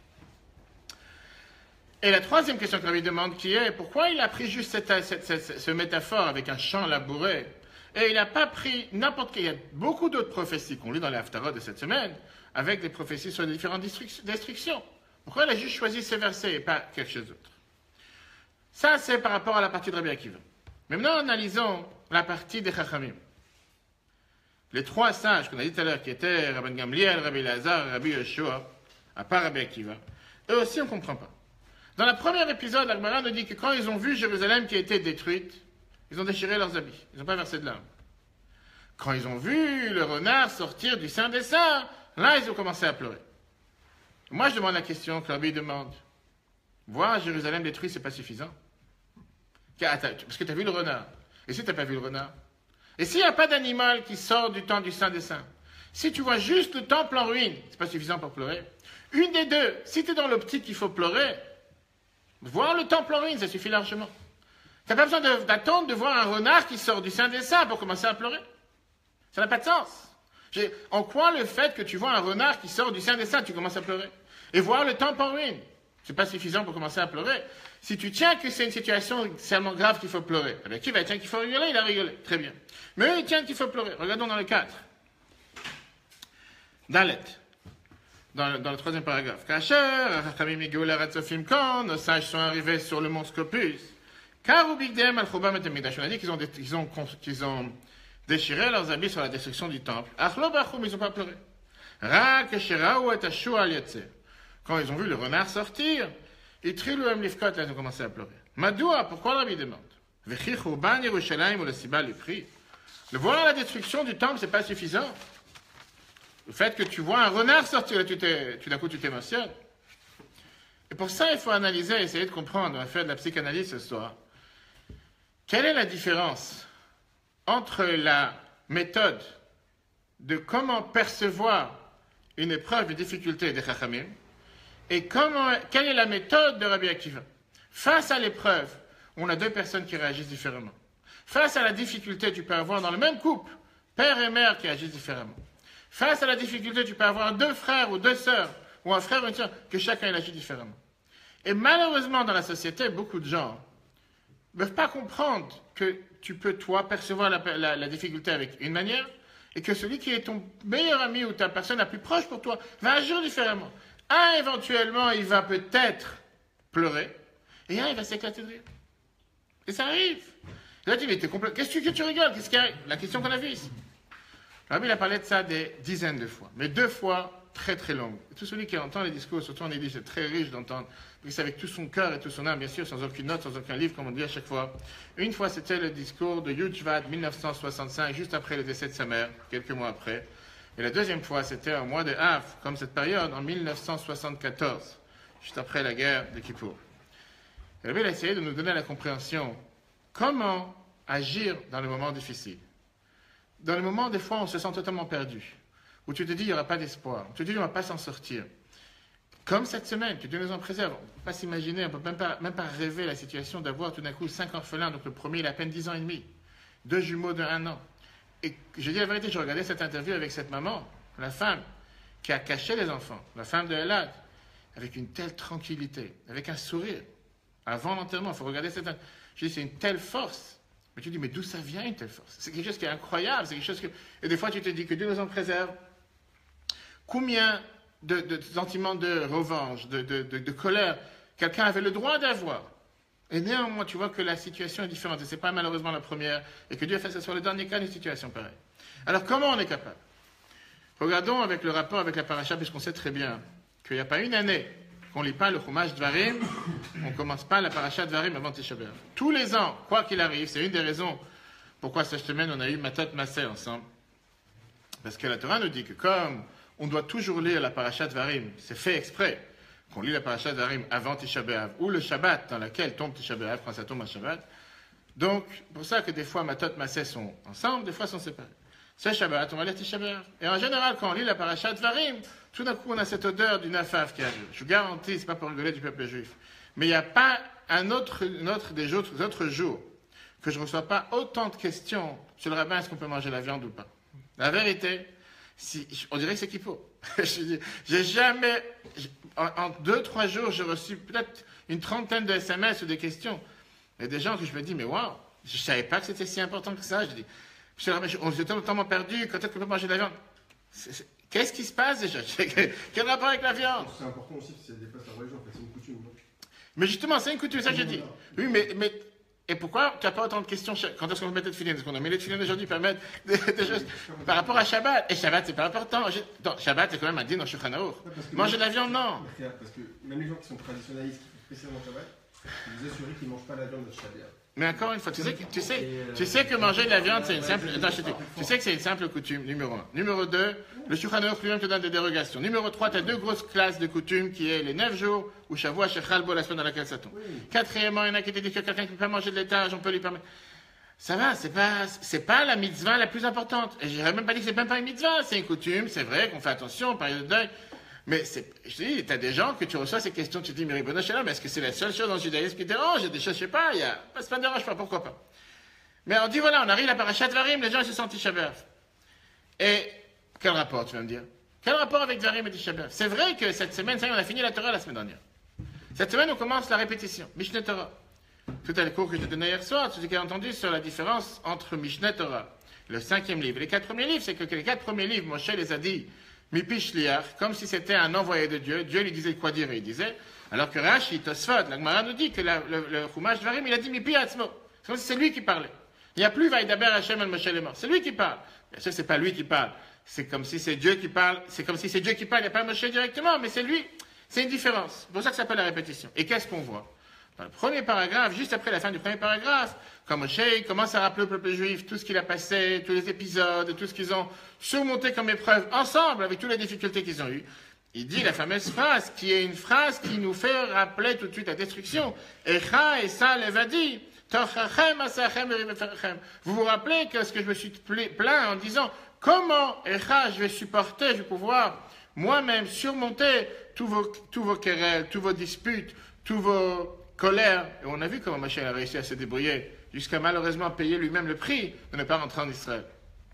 Et la troisième question que Rabbi demande qui est, pourquoi il a pris juste ce métaphore avec un champ labouré et il n'a pas pris n'importe quel... Il y a beaucoup d'autres prophéties qu'on lit dans les Haftarot de cette semaine avec des prophéties sur les différentes destructions. Pourquoi il a juste choisi ces versets et pas quelque chose d'autre? Ça, c'est par rapport à la partie de Rabbi Akiva. Maintenant, analysons la partie des Chachamim. Les trois sages qu'on a dit tout à l'heure, qui étaient Rabban Gamliel, Rabbi Elazar et Rabbi Yoshua, à part Rabbi Akiva, eux aussi on ne comprend pas. Dans le premier épisode, l'Agmara nous dit que quand ils ont vu Jérusalem qui a été détruite, ils ont déchiré leurs habits. Ils n'ont pas versé de larmes. Quand ils ont vu le renard sortir du sein des saints, là, ils ont commencé à pleurer. Moi, je demande la question que Rabbi demande. Voir Jérusalem détruite, c'est pas suffisant. Parce que tu as vu le renard. Et si tu n'as pas vu le renard? Et s'il n'y a pas d'animal qui sort du temps du sein des saints? Si tu vois juste le temple en ruine, c'est pas suffisant pour pleurer. Une des deux, si tu es dans l'optique qu'il faut pleurer, voir le temple en ruine, ça suffit largement. Tu n'as pas besoin d'attendre de voir un renard qui sort du sein des saints pour commencer à pleurer. Ça n'a pas de sens. En quoi le fait que tu vois un renard qui sort du sein des saints, tu commences à pleurer? Et voir le temple en ruine, c'est pas suffisant pour commencer à pleurer. Si tu tiens que c'est une situation tellement grave qu'il faut pleurer, eh bien, qui va tiens qu'il faut rigoler? Il a rigolé. Très bien. Mais eux, ils tiennent qu'il faut pleurer. Regardons dans le 4. Dalet. Dans le troisième paragraphe. Quand nos sages sont arrivés sur le mont Scopus, on a dit qu'ils ont déchiré leurs habits sur la destruction du temple. Mais ils n'ont pas pleuré. Quand ils ont vu le renard sortir, ils ont commencé à pleurer. Madoua, pourquoi Rabbi demande? Le voir la destruction du temple, c'est pas suffisant. Le fait que tu vois un renard sortir, tout d'un coup tu t'émotionnes. Et pour ça, il faut analyser, essayer de comprendre. On va faire de la psychanalyse ce soir. Quelle est la différence entre la méthode de comment percevoir une épreuve, une difficulté des Chachamim, et quelle est la méthode de Rabbi Akiva? Face à l'épreuve, on a deux personnes qui réagissent différemment. Face à la difficulté, tu peux avoir dans le même couple, père et mère qui agissent différemment. Face à la difficulté, tu peux avoir deux frères ou deux sœurs, ou un frère ou une sœur, que chacun agit différemment. Et malheureusement, dans la société, beaucoup de gens ne peuvent pas comprendre que tu peux, toi, percevoir la difficulté avec une manière, et que celui qui est ton meilleur ami ou ta personne la plus proche pour toi va agir différemment. Un, éventuellement, il va peut-être pleurer, et un, il va s'éclater de rire. Et ça arrive. Là, tu dis, mais qu'est-ce que tu rigoles? Qu'est-ce qu'il y a? La question qu'on a vue ici. Rabbi, il a parlé de ça des dizaines de fois, mais 2 fois très très longues. Et tout celui qui entend les discours, surtout en Église, c'est très riche d'entendre, mais c'est avec tout son cœur et toute son âme, bien sûr, sans aucune note, sans aucun livre, comme on dit à chaque fois. Une fois, c'était le discours de Yudjvad, 1965, juste après le décès de sa mère, quelques mois après. Et la deuxième fois, c'était au mois de Av, comme cette période, en 1974, juste après la guerre de Kippour. Et Rabbi, il a essayé de nous donner la compréhension. Comment agir dans les moments difficiles? Dans les moments, des fois, on se sent totalement perdu. Où tu te dis, il n'y aura pas d'espoir. Où tu te dis, on ne va pas s'en sortir. Comme cette semaine, que Dieu nous en préserve. On ne peut pas s'imaginer, on ne peut même pas rêver la situation d'avoir tout d'un coup 5 orphelins. Donc le premier, il a à peine 10 ans et demi. 2 jumeaux de 1 an. Et je dis la vérité, je regardais cette interview avec cette maman, la femme, qui a caché les enfants, la femme de Elad, avec une telle tranquillité, avec un sourire. Avant l'enterrement, il faut regarder cette interview. Je dis, c'est une telle force. Mais tu dis, mais d'où ça vient une telle force? C'est quelque chose qui est incroyable, c'est quelque chose que... Et des fois, tu te dis que Dieu nous en préserve. Combien de sentiments de revanche, de colère, quelqu'un avait le droit d'avoir. Et néanmoins, tu vois que la situation est différente. Et ce n'est pas malheureusement la première. Et que Dieu a fait ça sur le dernier cas d'une situation pareille. Alors, comment on est capable? Regardons avec le rapport avec la paracha, puisqu'on sait très bien qu'il n'y a pas une année qu'on ne lit pas le Chumash Dvarim, on ne commence pas la paracha Dvarim avant Tisha B'Av. Tous les ans, quoi qu'il arrive, c'est une des raisons pourquoi cette semaine on a eu Matot Massé ensemble. Parce que la Torah nous dit que comme on doit toujours lire la paracha Dvarim, c'est fait exprès qu'on lit la paracha Dvarim avant Tisha B'Av, ou le Shabbat dans lequel tombe Tisha B'Av, quand ça tombe un Shabbat. Donc, pour ça que des fois Matot Massé sont ensemble, des fois sont séparés. C'est Shabbat, on va lire Tisha B'Av. Et en général, quand on lit la paracha Dvarim, tout d'un coup, on a cette odeur d'une afaf qui arrive. Je vous garantis, ce n'est pas pour rigoler du peuple juif. Mais il n'y a pas un autre des autres jours que je ne reçois pas autant de questions sur le rabbin, est-ce qu'on peut manger la viande ou pas? La vérité, on dirait que c'est Kippour. J'ai jamais, en 2-3 jours, j'ai reçu peut-être une trentaine de SMS ou des questions. Il y a des gens que je me dis, mais waouh, je ne savais pas que c'était si important que ça. Je dis, on s'est totalement perdu, quand est-ce qu'on peut manger de la viande? Qu'est-ce qui se passe déjà? Quel rapport avec la viande? C'est important aussi, si ça dépasse la religion, en fait, c'est une coutume. Non? Mais justement, c'est une coutume, ça que j'ai dit. Oui, mais et pourquoi tu n'as pas autant de questions? Quand est-ce qu'on met les tefilines? Est-ce qu'on a mis les tefilines aujourd'hui pour mettre des choses par rapport à Shabbat? Et Shabbat, c'est pas important. Shabbat, c'est quand même un din dans Shulchan Aruch. Manger de la viande, non. Parce que même les gens qui sont traditionnalistes, qui font spécialement Shabbat, ils vous assurent qu'ils ne mangent pas la viande de Shabbat. Mais encore une fois, tu sais que manger de la viande, c'est une simple. Attends, tu sais que c'est une simple coutume, numéro 1. Numéro 2, le Shulchan Aruch lui-même te donne des dérogations. Numéro 3, tu as 2 grosses classes de coutumes qui est les 9 jours ou Shavua, Shechal Bo, la semaine dans laquelle ça tombe. Quatrièmement, il y en a qui te disent que quelqu'un qui ne peut pas manger de laitage, on peut lui permettre. Ça va, c'est pas la mitzvah la plus importante. Et j'aurais même pas dit que c'est même pas une mitzvah, c'est une coutume, c'est vrai qu'on fait attention, période de deuil. Mais je te dis, tu as des gens que tu reçois ces questions, tu te dis, mais Ribono Shalom, est-ce que c'est la seule chose dans le judaïsme qui dérange? Il y a des choses, je sais pas, ça ne dérange pas, pourquoi pas. Mais on dit, voilà, on arrive à Parashat Varim, les gens ils se sentent Tisha B'Av. Et quel rapport, tu vas me dire? Quel rapport avec Varim et Tisha B'Av? C'est vrai que cette semaine, ça y est, on a fini la Torah la semaine dernière. Cette semaine, on commence la répétition, Mishneh Torah. Tout à le cours que je te donnais hier soir, tu as entendu sur la différence entre Mishneh Torah, le 5e livre, et les 4 premiers livres, c'est que les 4 premiers livres, Moshe les a dit, Mipish liar, comme si c'était un envoyé de Dieu. Dieu lui disait quoi dire et il disait. Alors que Rashi, Tosfot, la Gemara nous dit que le Chumash Dvarim, il a dit Mipi Atzmo. C'est comme si c'est lui qui parlait. Il n'y a plus Vaïdaber Hashem al Moshe est mort. C'est lui qui parle. Bien sûr, c'est pas lui qui parle. C'est comme si c'est Dieu qui parle. C'est comme si c'est Dieu qui parle. Il n'y a pas Moshe directement, mais c'est lui. C'est une différence. C'est pour ça que ça s'appelle la répétition. Et qu'est-ce qu'on voit? Dans le premier paragraphe, juste après la fin du premier paragraphe, quand Moshe commence à rappeler au peuple juif tout ce qu'il a passé, tous les épisodes, tout ce qu'ils ont surmonté comme épreuve ensemble, avec toutes les difficultés qu'ils ont eues, il dit la fameuse phrase, qui est une phrase qui nous fait rappeler tout de suite la destruction. Echa et ça levadi, torchachem asachem eriveferchem. Vous vous rappelez que ce que je me suis plaint en disant, comment Echa je vais supporter, je vais pouvoir moi-même surmonter tous vos querelles, tous vos disputes, tous vos colère, et on a vu comment Moshe a réussi à se débrouiller, jusqu'à malheureusement payer lui-même le prix de ne pas rentrer en Israël.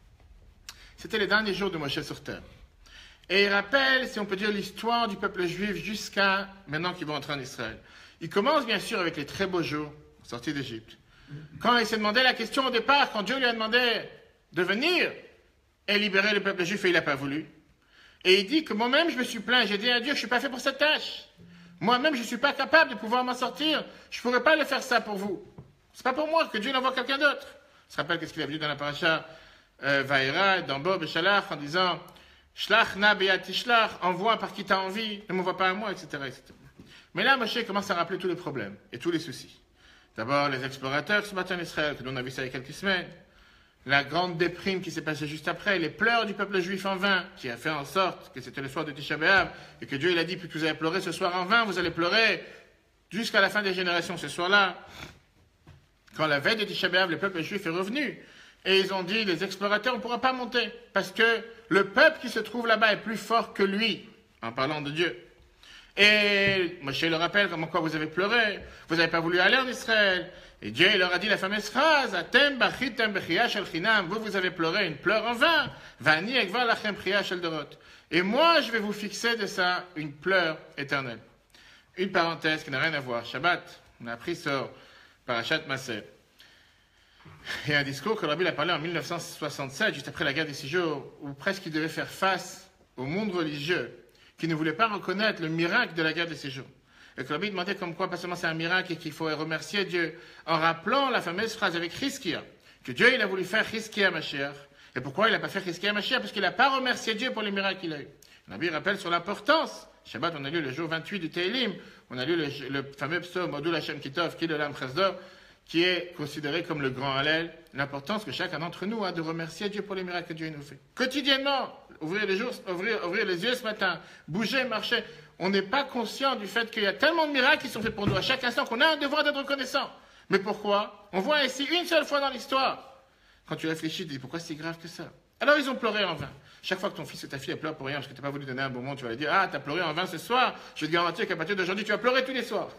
C'était les derniers jours de Moshe sur terre. Et il rappelle, si on peut dire, l'histoire du peuple juif jusqu'à maintenant qu'ils vont entrer en Israël. Il commence bien sûr avec les très beaux jours, sortis d'Égypte. Quand il s'est demandé la question au départ, quand Dieu lui a demandé de venir et libérer le peuple juif, et il n'a pas voulu. Et il dit que moi-même je me suis plaint, j'ai dit à Dieu, je ne suis pas fait pour cette tâche. Moi-même, je ne suis pas capable de pouvoir m'en sortir. Je ne pourrais pas le faire ça pour vous. Ce n'est pas pour moi que Dieu n'envoie quelqu'un d'autre. On se rappelle ce qu'il a vu dans la paracha Vaïra, dans Bob et Shalach, en disant Shlach na beyat tishlach, envoie par qui tu as envie, ne m'envoie pas à moi, etc., etc. Mais là, Moshe commence à rappeler tous les problèmes et tous les soucis. D'abord, les explorateurs qui se battent en Israël, que nous on a vu ça il y a quelques semaines. La grande déprime qui s'est passée juste après, les pleurs du peuple juif en vain, qui a fait en sorte que c'était le soir de Tisha B'Av, et que Dieu il a dit, puis que vous allez pleurer ce soir en vain, vous allez pleurer jusqu'à la fin des générations ce soir-là. Quand la veille de Tisha B'Av, le peuple juif est revenu, et ils ont dit, les explorateurs, on ne pourra pas monter, parce que le peuple qui se trouve là-bas est plus fort que lui, en parlant de Dieu. Et Moshe le rappelle, comme quoi vous avez pleuré, vous n'avez pas voulu aller en Israël. Et Dieu il leur a dit la fameuse phrase, Atem bachitem bechia shel chinam, vous avez pleuré une pleure en vain, vani ekva lachem priya shel dorot. Et moi je vais vous fixer de ça une pleure éternelle. Une parenthèse qui n'a rien à voir. Shabbat, on a appris sur Parashat Maseh. Il y a un discours que le Rabbi a parlé en 1967, juste après la guerre des 6 jours, où presque il devait faire face au monde religieux qui ne voulait pas reconnaître le miracle de la guerre des 6 jours. Et que le Rabbi demandait comme quoi, pas seulement c'est un miracle et qu'il faut remercier Dieu, en rappelant la fameuse phrase avec Chizkia, que Dieu il a voulu faire Chizkia Mashiach. Et pourquoi il n'a pas fait Chizkia Mashiach? Parce qu'il n'a pas remercié Dieu pour les miracles qu'il a eu. Le Rabbi rappelle sur l'importance. Shabbat, on a lu le jour 28 du Tehillim, on a lu le fameux psaume Odul Hashem Kitov, qui est de l'âme Chasdor, qui est considéré comme le grand Hallel, l'importance que chacun d'entre nous a de remercier Dieu pour les miracles que Dieu nous fait. Quotidiennement, ouvrir les yeux ce matin, bouger, marcher. On n'est pas conscient du fait qu'il y a tellement de miracles qui sont faits pour nous à chaque instant qu'on a un devoir d'être reconnaissant. Mais pourquoi? On voit ici une seule fois dans l'histoire. Quand tu réfléchis, tu te dis pourquoi c'est si grave que ça? Alors ils ont pleuré en vain. Chaque fois que ton fils ou ta fille pleure pour rien parce que tu n'as pas voulu donner un bon moment, tu vas lui dire ah, tu as pleuré en vain ce soir. Je te garantis qu'à partir d'aujourd'hui, tu vas pleurer tous les soirs.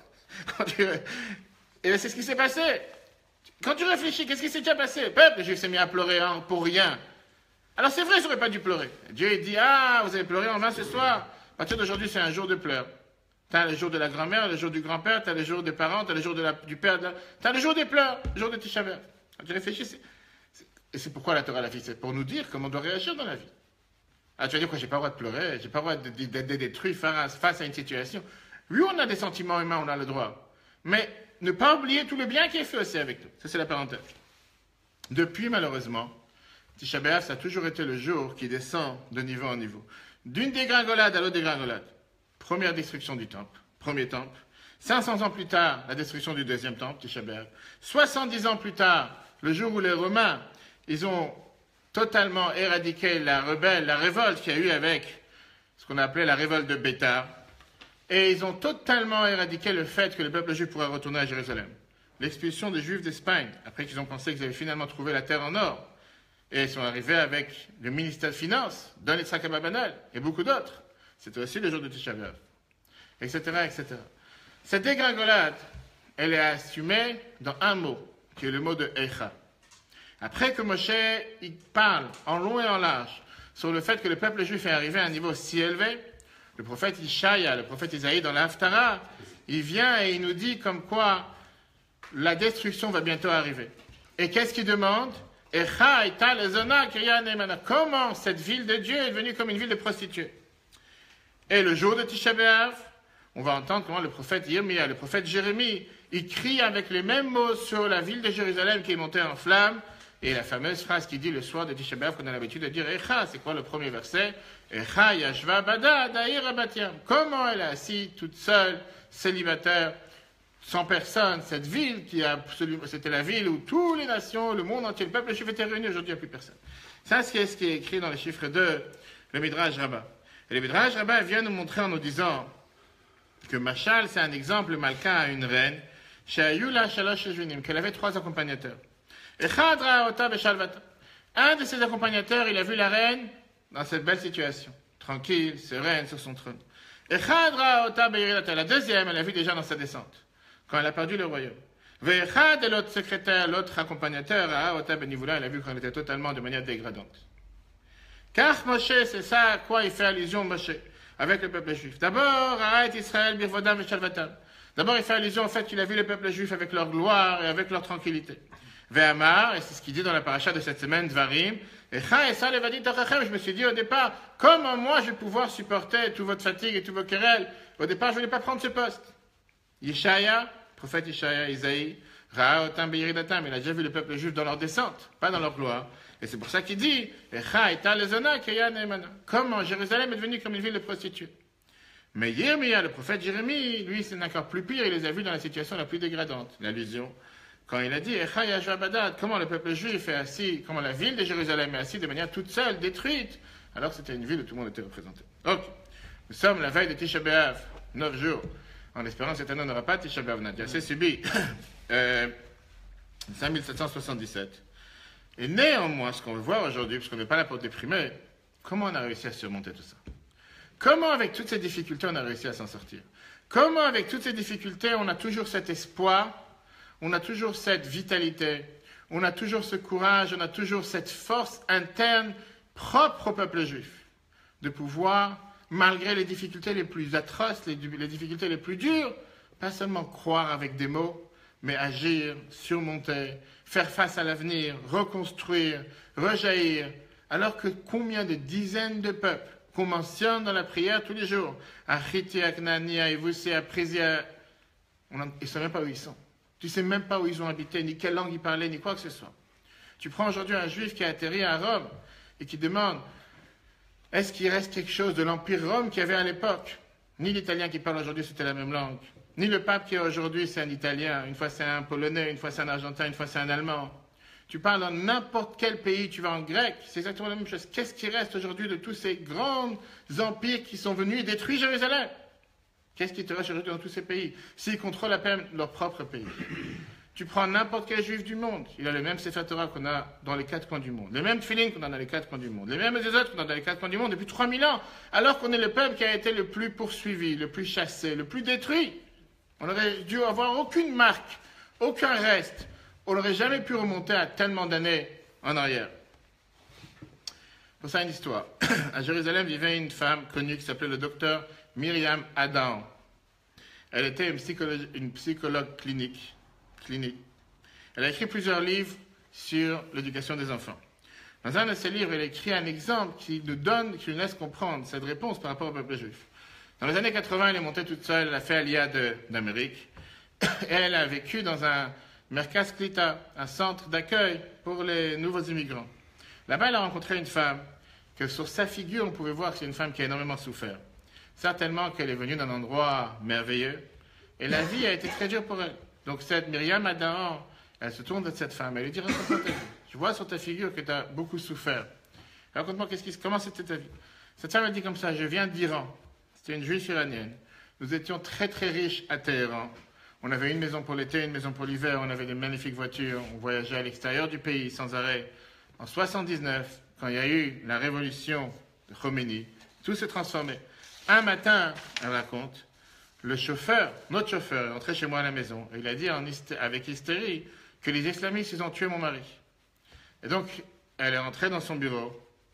Et c'est ce qui s'est passé. Quand tu réfléchis, qu'est-ce qui s'est déjà passé? Le peuple juif s'est mis à pleurer pour rien. Alors c'est vrai, ils n'auraient pas dû pleurer. Dieu il dit, ah, vous avez pleuré en vain ce soir. À partir d'aujourd'hui, c'est un jour de pleurs. Tu as le jour de la grand-mère, le jour du grand-père, tu as le jour des parents, tu as le jour du père. Tu as le jour des pleurs, le jour de Tisha B'Av. Tu réfléchis, et c'est pourquoi la Torah l'a fait, c'est pour nous dire comment on doit réagir dans la vie. Ah, tu vas dire quoi, j'ai pas le droit de pleurer, j'ai pas le droit d'être détruit face à une situation. Oui, on a des sentiments humains, on a le droit. Mais ne pas oublier tout le bien qui est fait aussi avec nous. Ça, c'est la parenthèse. Depuis, malheureusement, Tisha B'Av, ça a toujours été le jour qui descend de niveau en niveau. D'une dégringolade à l'autre dégringolade. Première destruction du temple, premier temple. 500 ans plus tard, la destruction du deuxième temple, Tisha B'Av. 70 ans plus tard, le jour où les Romains, ils ont totalement éradiqué la révolte qu'il y a eu avec ce qu'on appelait la révolte de Bétar. Et ils ont totalement éradiqué le fait que le peuple juif pourrait retourner à Jérusalem. L'expulsion des Juifs d'Espagne, après qu'ils ont pensé qu'ils avaient finalement trouvé la terre en or. Et ils sont arrivés avec le ministère de Finances, Don Yitzhak Ababanel et beaucoup d'autres. C'était aussi le jour de Tisha B'Av, etc., etc. Cette dégringolade, elle est assumée dans un mot, qui est le mot de Eicha. Après que Moshe il parle en long et en large sur le fait que le peuple juif est arrivé à un niveau si élevé, le prophète Ishaïa, le prophète Isaïe dans la Haftara, il vient et il nous dit comme quoi la destruction va bientôt arriver. Et qu'est-ce qu'il demande? Comment cette ville de Dieu est devenue comme une ville de prostituées? Et le jour de Tisha B'Av, on va entendre comment le prophète Yirmia, le prophète Jérémie, il crie avec les mêmes mots sur la ville de Jérusalem qui est montée en flammes. Et la fameuse phrase qui dit le soir de Tisha B'Av qu'on a l'habitude de dire Echa, c'est quoi le premier verset? Echa yashva bada da'ir abatiam. Comment elle est assise toute seule, célibataire, sans personne, cette ville qui a absolument, c'était la ville où toutes les nations, le monde entier, le peuple juif était réuni, aujourd'hui il n'y a plus personne. Ça, c'est ce qui est écrit dans les chiffres 2, le Midrash Rabbah. Et le Midrash Rabbah vient nous montrer en nous disant que Machal, c'est un exemple, le Malka a une reine, qu'elle avait 3 accompagnateurs. Un de ses accompagnateurs, il a vu la reine dans cette belle situation, tranquille, sereine sur son trône. La deuxième, elle l'a vu déjà dans sa descente, quand elle a perdu le royaume. Et l'autre secrétaire, l'autre accompagnateur, il a vu quand elle était totalement de manière dégradante. Car Moshe, c'est ça à quoi il fait allusion Moshe, avec le peuple juif. D'abord, Israël, Birvodam et Shalvatam. D'abord, il fait allusion au fait qu'il a vu le peuple juif avec leur gloire et avec leur tranquillité. Ve'amar, et c'est ce qu'il dit dans la paracha de cette semaine, Dvarim, et je me suis dit au départ, comment moi je vais pouvoir supporter toute votre fatigue et tous vos querelles? Au départ, je ne voulais pas prendre ce poste. Yeshaya, prophète Yeshaya, Isaïe, Ra'otam be'yiridatam, il a déjà vu le peuple juif dans leur descente, pas dans leur gloire. Et c'est pour ça qu'il dit, comment Jérusalem est devenue comme une ville de prostituées. Mais Yirmia, le prophète Jérémie, lui, c'est encore plus pire, il les a vus dans la situation la plus dégradante, l'allusion. Quand il a dit, comment le peuple juif est assis, comment la ville de Jérusalem est assise de manière toute seule, détruite, alors que c'était une ville où tout le monde était représenté. Ok, nous sommes la veille de Tisha B'Av, 9 jours, en espérant que cette année on n'aura pas Tisha B'Av, on a déjà assez subi, 5777. Et néanmoins, ce qu'on veut voir aujourd'hui, parce qu'on n'est pas là pour déprimer, comment on a réussi à surmonter tout ça? Comment, avec toutes ces difficultés, on a réussi à s'en sortir? Comment, avec toutes ces difficultés, on a toujours cet espoir, on a toujours cette vitalité, on a toujours ce courage, on a toujours cette force interne propre au peuple juif, de pouvoir, malgré les difficultés les plus atroces, les difficultés les plus dures, pas seulement croire avec des mots, mais agir, surmonter, faire face à l'avenir, reconstruire, rejaillir, alors que combien de dizaines de peuples qu'on mentionne dans la prière tous les jours, Achiti, Aknani, Aïvoussi, Aprisia, ils ne savent même pas où ils sont. Tu ne sais même pas où ils ont habité, ni quelle langue ils parlaient, ni quoi que ce soit. Tu prends aujourd'hui un juif qui a atterri à Rome et qui demande, est-ce qu'il reste quelque chose de l'Empire Rome qu'il y avait à l'époque? Ni l'italien qui parle aujourd'hui, c'était la même langue. Ni le pape qui est aujourd'hui, c'est un Italien. Une fois, c'est un Polonais, une fois, c'est un Argentin, une fois, c'est un Allemand. Tu parles dans n'importe quel pays, tu vas en grec, c'est exactement la même chose. Qu'est-ce qui reste aujourd'hui de tous ces grands empires qui sont venus et détruire Jérusalem? Qu'est-ce qui te reste aujourd'hui dans tous ces pays? S'ils contrôlent à peine leur propre pays. Tu prends n'importe quel juif du monde, il a le même Sefer Torah qu'on a dans les 4 coins du monde, les mêmes tefillin qu'on a dans les 4 coins du monde, les mêmes autres qu'on a dans les 4 coins du monde depuis 3000 ans, alors qu'on est le peuple qui a été le plus poursuivi, le plus chassé, le plus détruit. On aurait dû avoir aucune marque, aucun reste. On n'aurait jamais pu remonter à tellement d'années en arrière. Pour ça, une histoire. À Jérusalem vivait une femme connue qui s'appelait le docteur Myriam Adam. Elle était une psychologue clinique. Elle a écrit plusieurs livres sur l'éducation des enfants. Dans un de ses livres, elle a écrit un exemple qui nous laisse comprendre cette réponse par rapport au peuple juif. Dans les années 80, elle est montée toute seule, elle a fait Aliyah d'Amérique, et elle a vécu dans un Merkaz Klita, un centre d'accueil pour les nouveaux immigrants. Là-bas, elle a rencontré une femme que sur sa figure, on pouvait voir que c'est une femme qui a énormément souffert. Certainement qu'elle est venue d'un endroit merveilleux, et la vie a été très dure pour elle. Donc cette Myriam Adam, elle se tourne de cette femme, elle lui dit, raconte-moi ta vie. Je vois sur ta figure que tu as beaucoup souffert. Raconte-moi comment c'était ta vie. Cette femme, elle dit comme ça, je viens d'Iran. C'était une juive iranienne. Nous étions très très riches à Téhéran. On avait une maison pour l'été, une maison pour l'hiver, on avait des magnifiques voitures, on voyageait à l'extérieur du pays sans arrêt. En 79, quand il y a eu la révolution de Khomeini, tout s'est transformé. Un matin, elle raconte, notre chauffeur, est entré chez moi à la maison. Et il a dit avec hystérie que les islamistes, ils ont tué mon mari. Et donc, elle est entrée dans son bureau.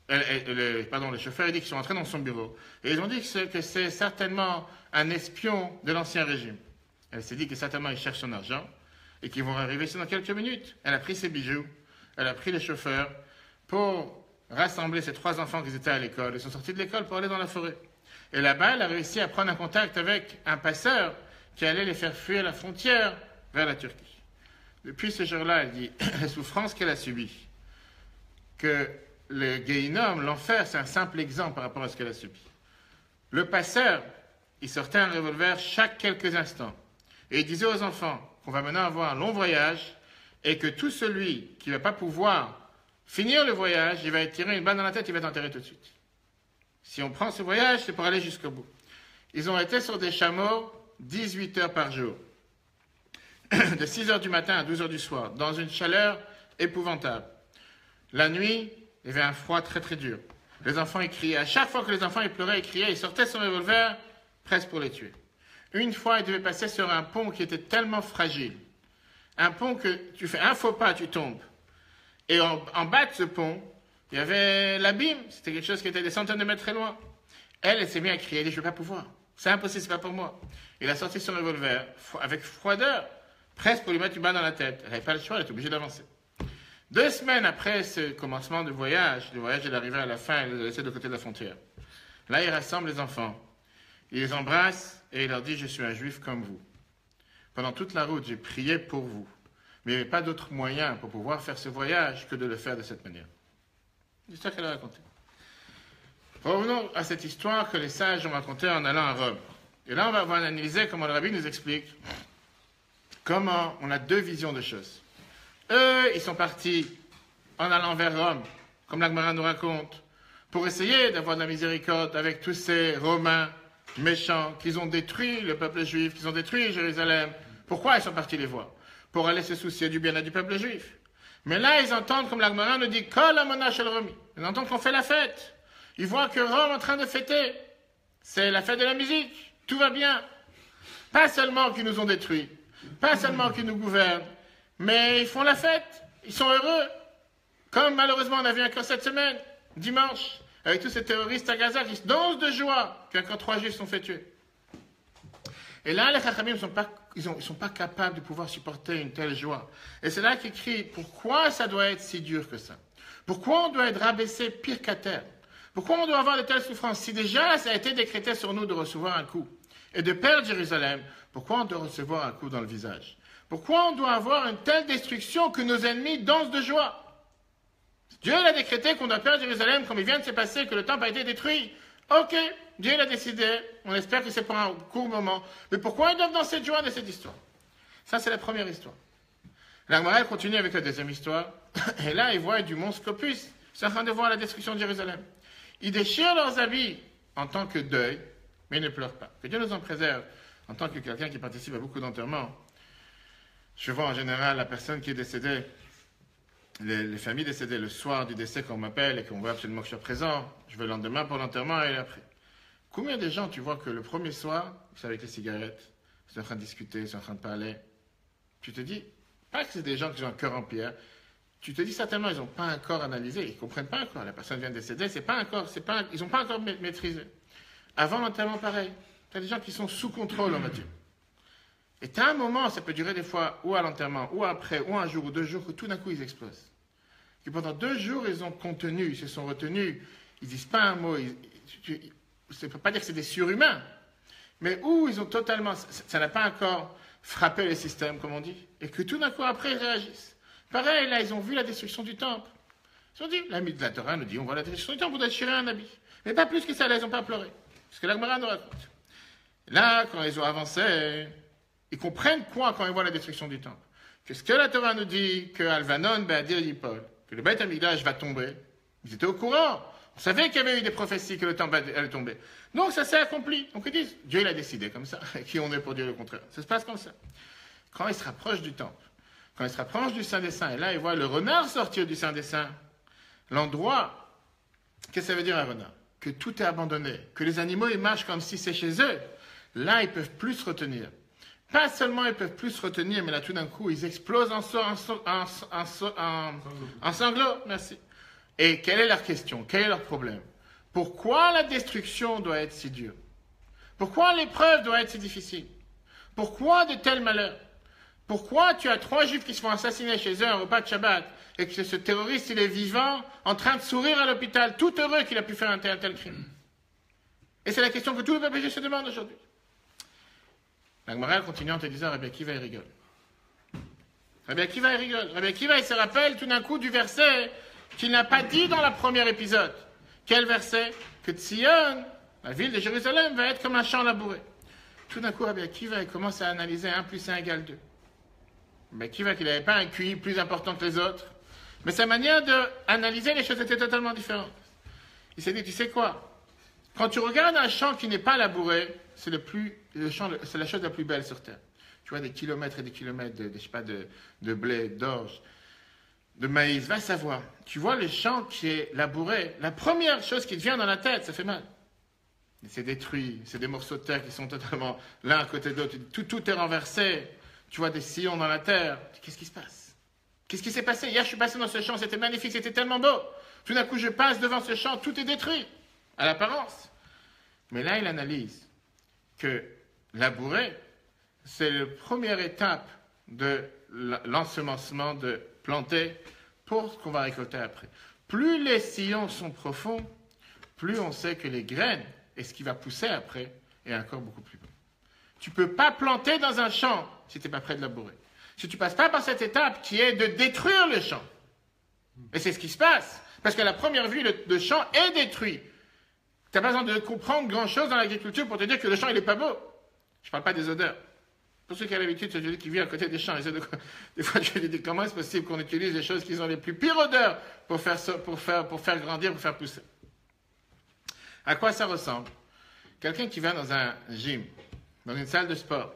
Le chauffeur a dit qu'ils sont entrés dans son bureau. Et ils ont dit que c'est certainement un espion de l'ancien régime. Elle s'est dit que certainement ils cherchent son argent et qu'ils vont arriver ici dans quelques minutes. Elle a pris ses bijoux, elle a pris les chauffeurs pour rassembler ses 3 enfants qui étaient à l'école. Ils sont sortis de l'école pour aller dans la forêt. Et là-bas, elle a réussi à prendre un contact avec un passeur qui allait les faire fuir la frontière vers la Turquie. Depuis ce jour-là, elle dit les souffrances qu'elle a subies, que le Guéhinom, l'enfer, c'est un simple exemple par rapport à ce qu'elle a subi. Le passeur, il sortait un revolver chaque quelques instants. Et il disait aux enfants qu'on va maintenant avoir un long voyage et que tout celui qui ne va pas pouvoir finir le voyage, il va être tiré une balle dans la tête, il va être enterré tout de suite. Si on prend ce voyage, c'est pour aller jusqu'au bout. Ils ont été sur des chameaux 18 heures par jour, de 6 heures du matin à 12 heures du soir, dans une chaleur épouvantable. La nuit, il y avait un froid très très dur. Les enfants, ils criaient. À chaque fois que les enfants ils pleuraient, ils criaient, ils sortaient son revolver, presque pour les tuer. Une fois, ils devaient passer sur un pont qui était tellement fragile. Un pont que tu fais un faux pas, tu tombes. Et en bas de ce pont, il y avait l'abîme. C'était quelque chose qui était des centaines de mètres très loin. Elle s'est mise à crier, elle dit, je ne vais pas pouvoir. C'est impossible, c'est pas pour moi. Il a sorti son revolver avec froideur, presque pour lui mettre une balle dans la tête. Elle n'avait pas le choix, elle était obligée d'avancer. 2 semaines après ce commencement de voyage, le voyage est arrivé à la fin, il les a laissés de côté de la frontière. Là, il rassemble les enfants. Il les embrasse et il leur dit, je suis un juif comme vous. Pendant toute la route, j'ai prié pour vous. Mais il n'y avait pas d'autre moyen pour pouvoir faire ce voyage que de le faire de cette manière. C'est ça qu'elle a raconté. Revenons à cette histoire que les sages ont racontée en allant à Rome. Et là, on va analyser comment le rabbi nous explique comment on a 2 visions de choses. Eux, ils sont partis en allant vers Rome, comme la Gemara nous raconte, pour essayer d'avoir de la miséricorde avec tous ces Romains méchants qu'ils ont détruit le peuple juif, qu'ils ont détruit Jérusalem. Pourquoi ils sont partis les voir? Pour aller se soucier du bien-être du peuple juif. Mais là, ils entendent, comme la Gemara nous dit, Kol Amona Shel Romi. Ils entendent qu'on fait la fête. Ils voient que Rome est en train de fêter. C'est la fête de la musique. Tout va bien. Pas seulement qu'ils nous ont détruits, pas seulement qu'ils nous gouvernent, mais ils font la fête. Ils sont heureux. Comme malheureusement on a vu encore cette semaine, dimanche, avec tous ces terroristes à Gaza qui se dansent de joie qu'encore 3 juifs sont fait tuer. Et là, les Chachamim ne sont pas capables de pouvoir supporter une telle joie. Et c'est là qu'ils crient, pourquoi ça doit être si dur que ça? Pourquoi on doit être rabaissé pire qu'à terre? Pourquoi on doit avoir de telles souffrances? Si déjà ça a été décrété sur nous de recevoir un coup et de perdre Jérusalem, pourquoi on doit recevoir un coup dans le visage? Pourquoi on doit avoir une telle destruction que nos ennemis dansent de joie? Dieu l'a décrété qu'on doit perdre Jérusalem comme il vient de se passer, que le temple a été détruit. Ok, Dieu l'a décidé, on espère que c'est pour un court moment. Mais pourquoi ils doivent danser de joie de cette histoire? Ça, c'est la première histoire. La Gemara continue avec la deuxième histoire. Et là, ils voient du mont Scopus. Ils sont en train de voir la destruction de Jérusalem. Ils déchirent leurs habits en tant que deuil, mais ils ne pleurent pas. Que Dieu nous en préserve. En tant que quelqu'un qui participe à beaucoup d'enterrements, je vois en général la personne qui est décédée, les familles décédées le soir du décès qu'on m'appelle et qu'on veut absolument que je sois présent. Je vais le lendemain pour l'enterrement et après. Combien de gens tu vois que le premier soir, c'est avec les cigarettes, ils sont en train de discuter, ils sont en train de parler. Tu te dis, pas que c'est des gens qui ont un cœur en pierre. tu te dis certainement, ils n'ont pas encore analysé, ils ne comprennent pas encore. La personne vient de décéder, ils n'ont pas encore maîtrisé. Avant l'enterrement, pareil. Tu as des gens qui sont sous contrôle, on va dire. Et tu as un moment, ça peut durer des fois, ou à l'enterrement, ou après, ou un jour, ou 2 jours, que tout d'un coup, ils explosent. Que pendant 2 jours, ils ont contenu, ils se sont retenus, ils ne disent pas un mot. Ça ne peut pas dire que c'est des surhumains, mais où ils ont totalement... Ça n'a pas encore frappé le système, comme on dit, et que tout d'un coup, après, ils réagissent. Pareil, là, ils ont vu la destruction du temple. Ils ont dit, l'ami de la Torah nous dit, on voit la destruction du temple, on doit tirer un habit. Mais pas plus que ça, là, ils n'ont pas pleuré. Ce que la Gemara nous raconte. Là, quand ils ont avancé, ils comprennent quoi quand ils voient la destruction du temple? Que ce que la Torah nous dit, que Alvanon, Be'adir Yipol, que le Beit HaMikdash va tomber, ils étaient au courant. On savait qu'il y avait eu des prophéties que le temple allait tomber. Donc ça s'est accompli. Donc ils disent, Dieu il a décidé comme ça. Qui on est pour dire le contraire? Ça se passe comme ça. Quand ils se rapprochent du temple, quand ils se rapprochent du Saint des Saints, et là ils voient le renard sortir du Saint des Saints, l'endroit, qu'est-ce que ça veut dire un renard? Que tout est abandonné, que les animaux ils marchent comme si c'est chez eux. Là ils peuvent plus se retenir. Pas seulement ils peuvent plus se retenir, mais là tout d'un coup ils explosent en sanglots. Merci. Et quelle est leur question? Quel est leur problème? Pourquoi la destruction doit être si dure? Pourquoi l'épreuve doit être si difficile? Pourquoi de tels malheurs? Pourquoi tu as 3 juifs qui se font assassiner chez eux à un repas de Shabbat et que ce terroriste il est vivant, en train de sourire à l'hôpital, tout heureux qu'il a pu faire un tel crime? Et c'est la question que tout le peuple juif se demande aujourd'hui. La Gemara continue en te disant, Rabbi Akiva il rigole. Rabbi Akiva il rigole. Rabbi Akiva il se rappelle tout d'un coup du verset qu'il n'a pas dit dans le premier épisode. Quel verset? Que Tzion, la ville de Jérusalem, va être comme un champ labouré. Tout d'un coup, Rabbi Akiva il commence à analyser 1 + 1 = 2. Rabbi Akiva qui n'avait pas un QI plus important que les autres, mais sa manière d'analyser les choses était totalement différente. Il s'est dit, tu sais quoi? Quand tu regardes un champ qui n'est pas labouré, c'est c'est la chose la plus belle sur Terre. Tu vois des kilomètres et des kilomètres de blé, d'orge, de maïs, va savoir. Tu vois le champ qui est labouré, la première chose qui te vient dans la tête, ça fait mal. C'est détruit, c'est des morceaux de terre qui sont totalement l'un à côté de l'autre. Tout est renversé. Tu vois des sillons dans la terre. Qu'est-ce qui se passe? Qu'est-ce qui s'est passé? Hier, je suis passé dans ce champ, c'était magnifique, c'était tellement beau. Tout d'un coup, je passe devant ce champ, tout est détruit, à l'apparence. Mais là, il analyse que labourer, c'est la première étape de l'ensemencement, de planter pour ce qu'on va récolter après. Plus les sillons sont profonds, plus on sait que les graines et ce qui va pousser après est encore beaucoup plus beau. Tu ne peux pas planter dans un champ si tu n'es pas prêt de labourer. Si tu ne passes pas par cette étape qui est de détruire le champ. Et c'est ce qui se passe. Parce qu'à la première vue, le champ est détruit. Tu n'as pas besoin de comprendre grand-chose dans l'agriculture pour te dire que le champ, il n'est pas beau. Je ne parle pas des odeurs. Pour ceux qui ont l'habitude, c'est celui qui vit à côté des champs. Des fois, je me dis, comment est-ce possible qu'on utilise les choses qui ont les plus pires odeurs pour faire grandir, pour faire pousser? À quoi ça ressemble? Quelqu'un qui va dans un gym, dans une salle de sport.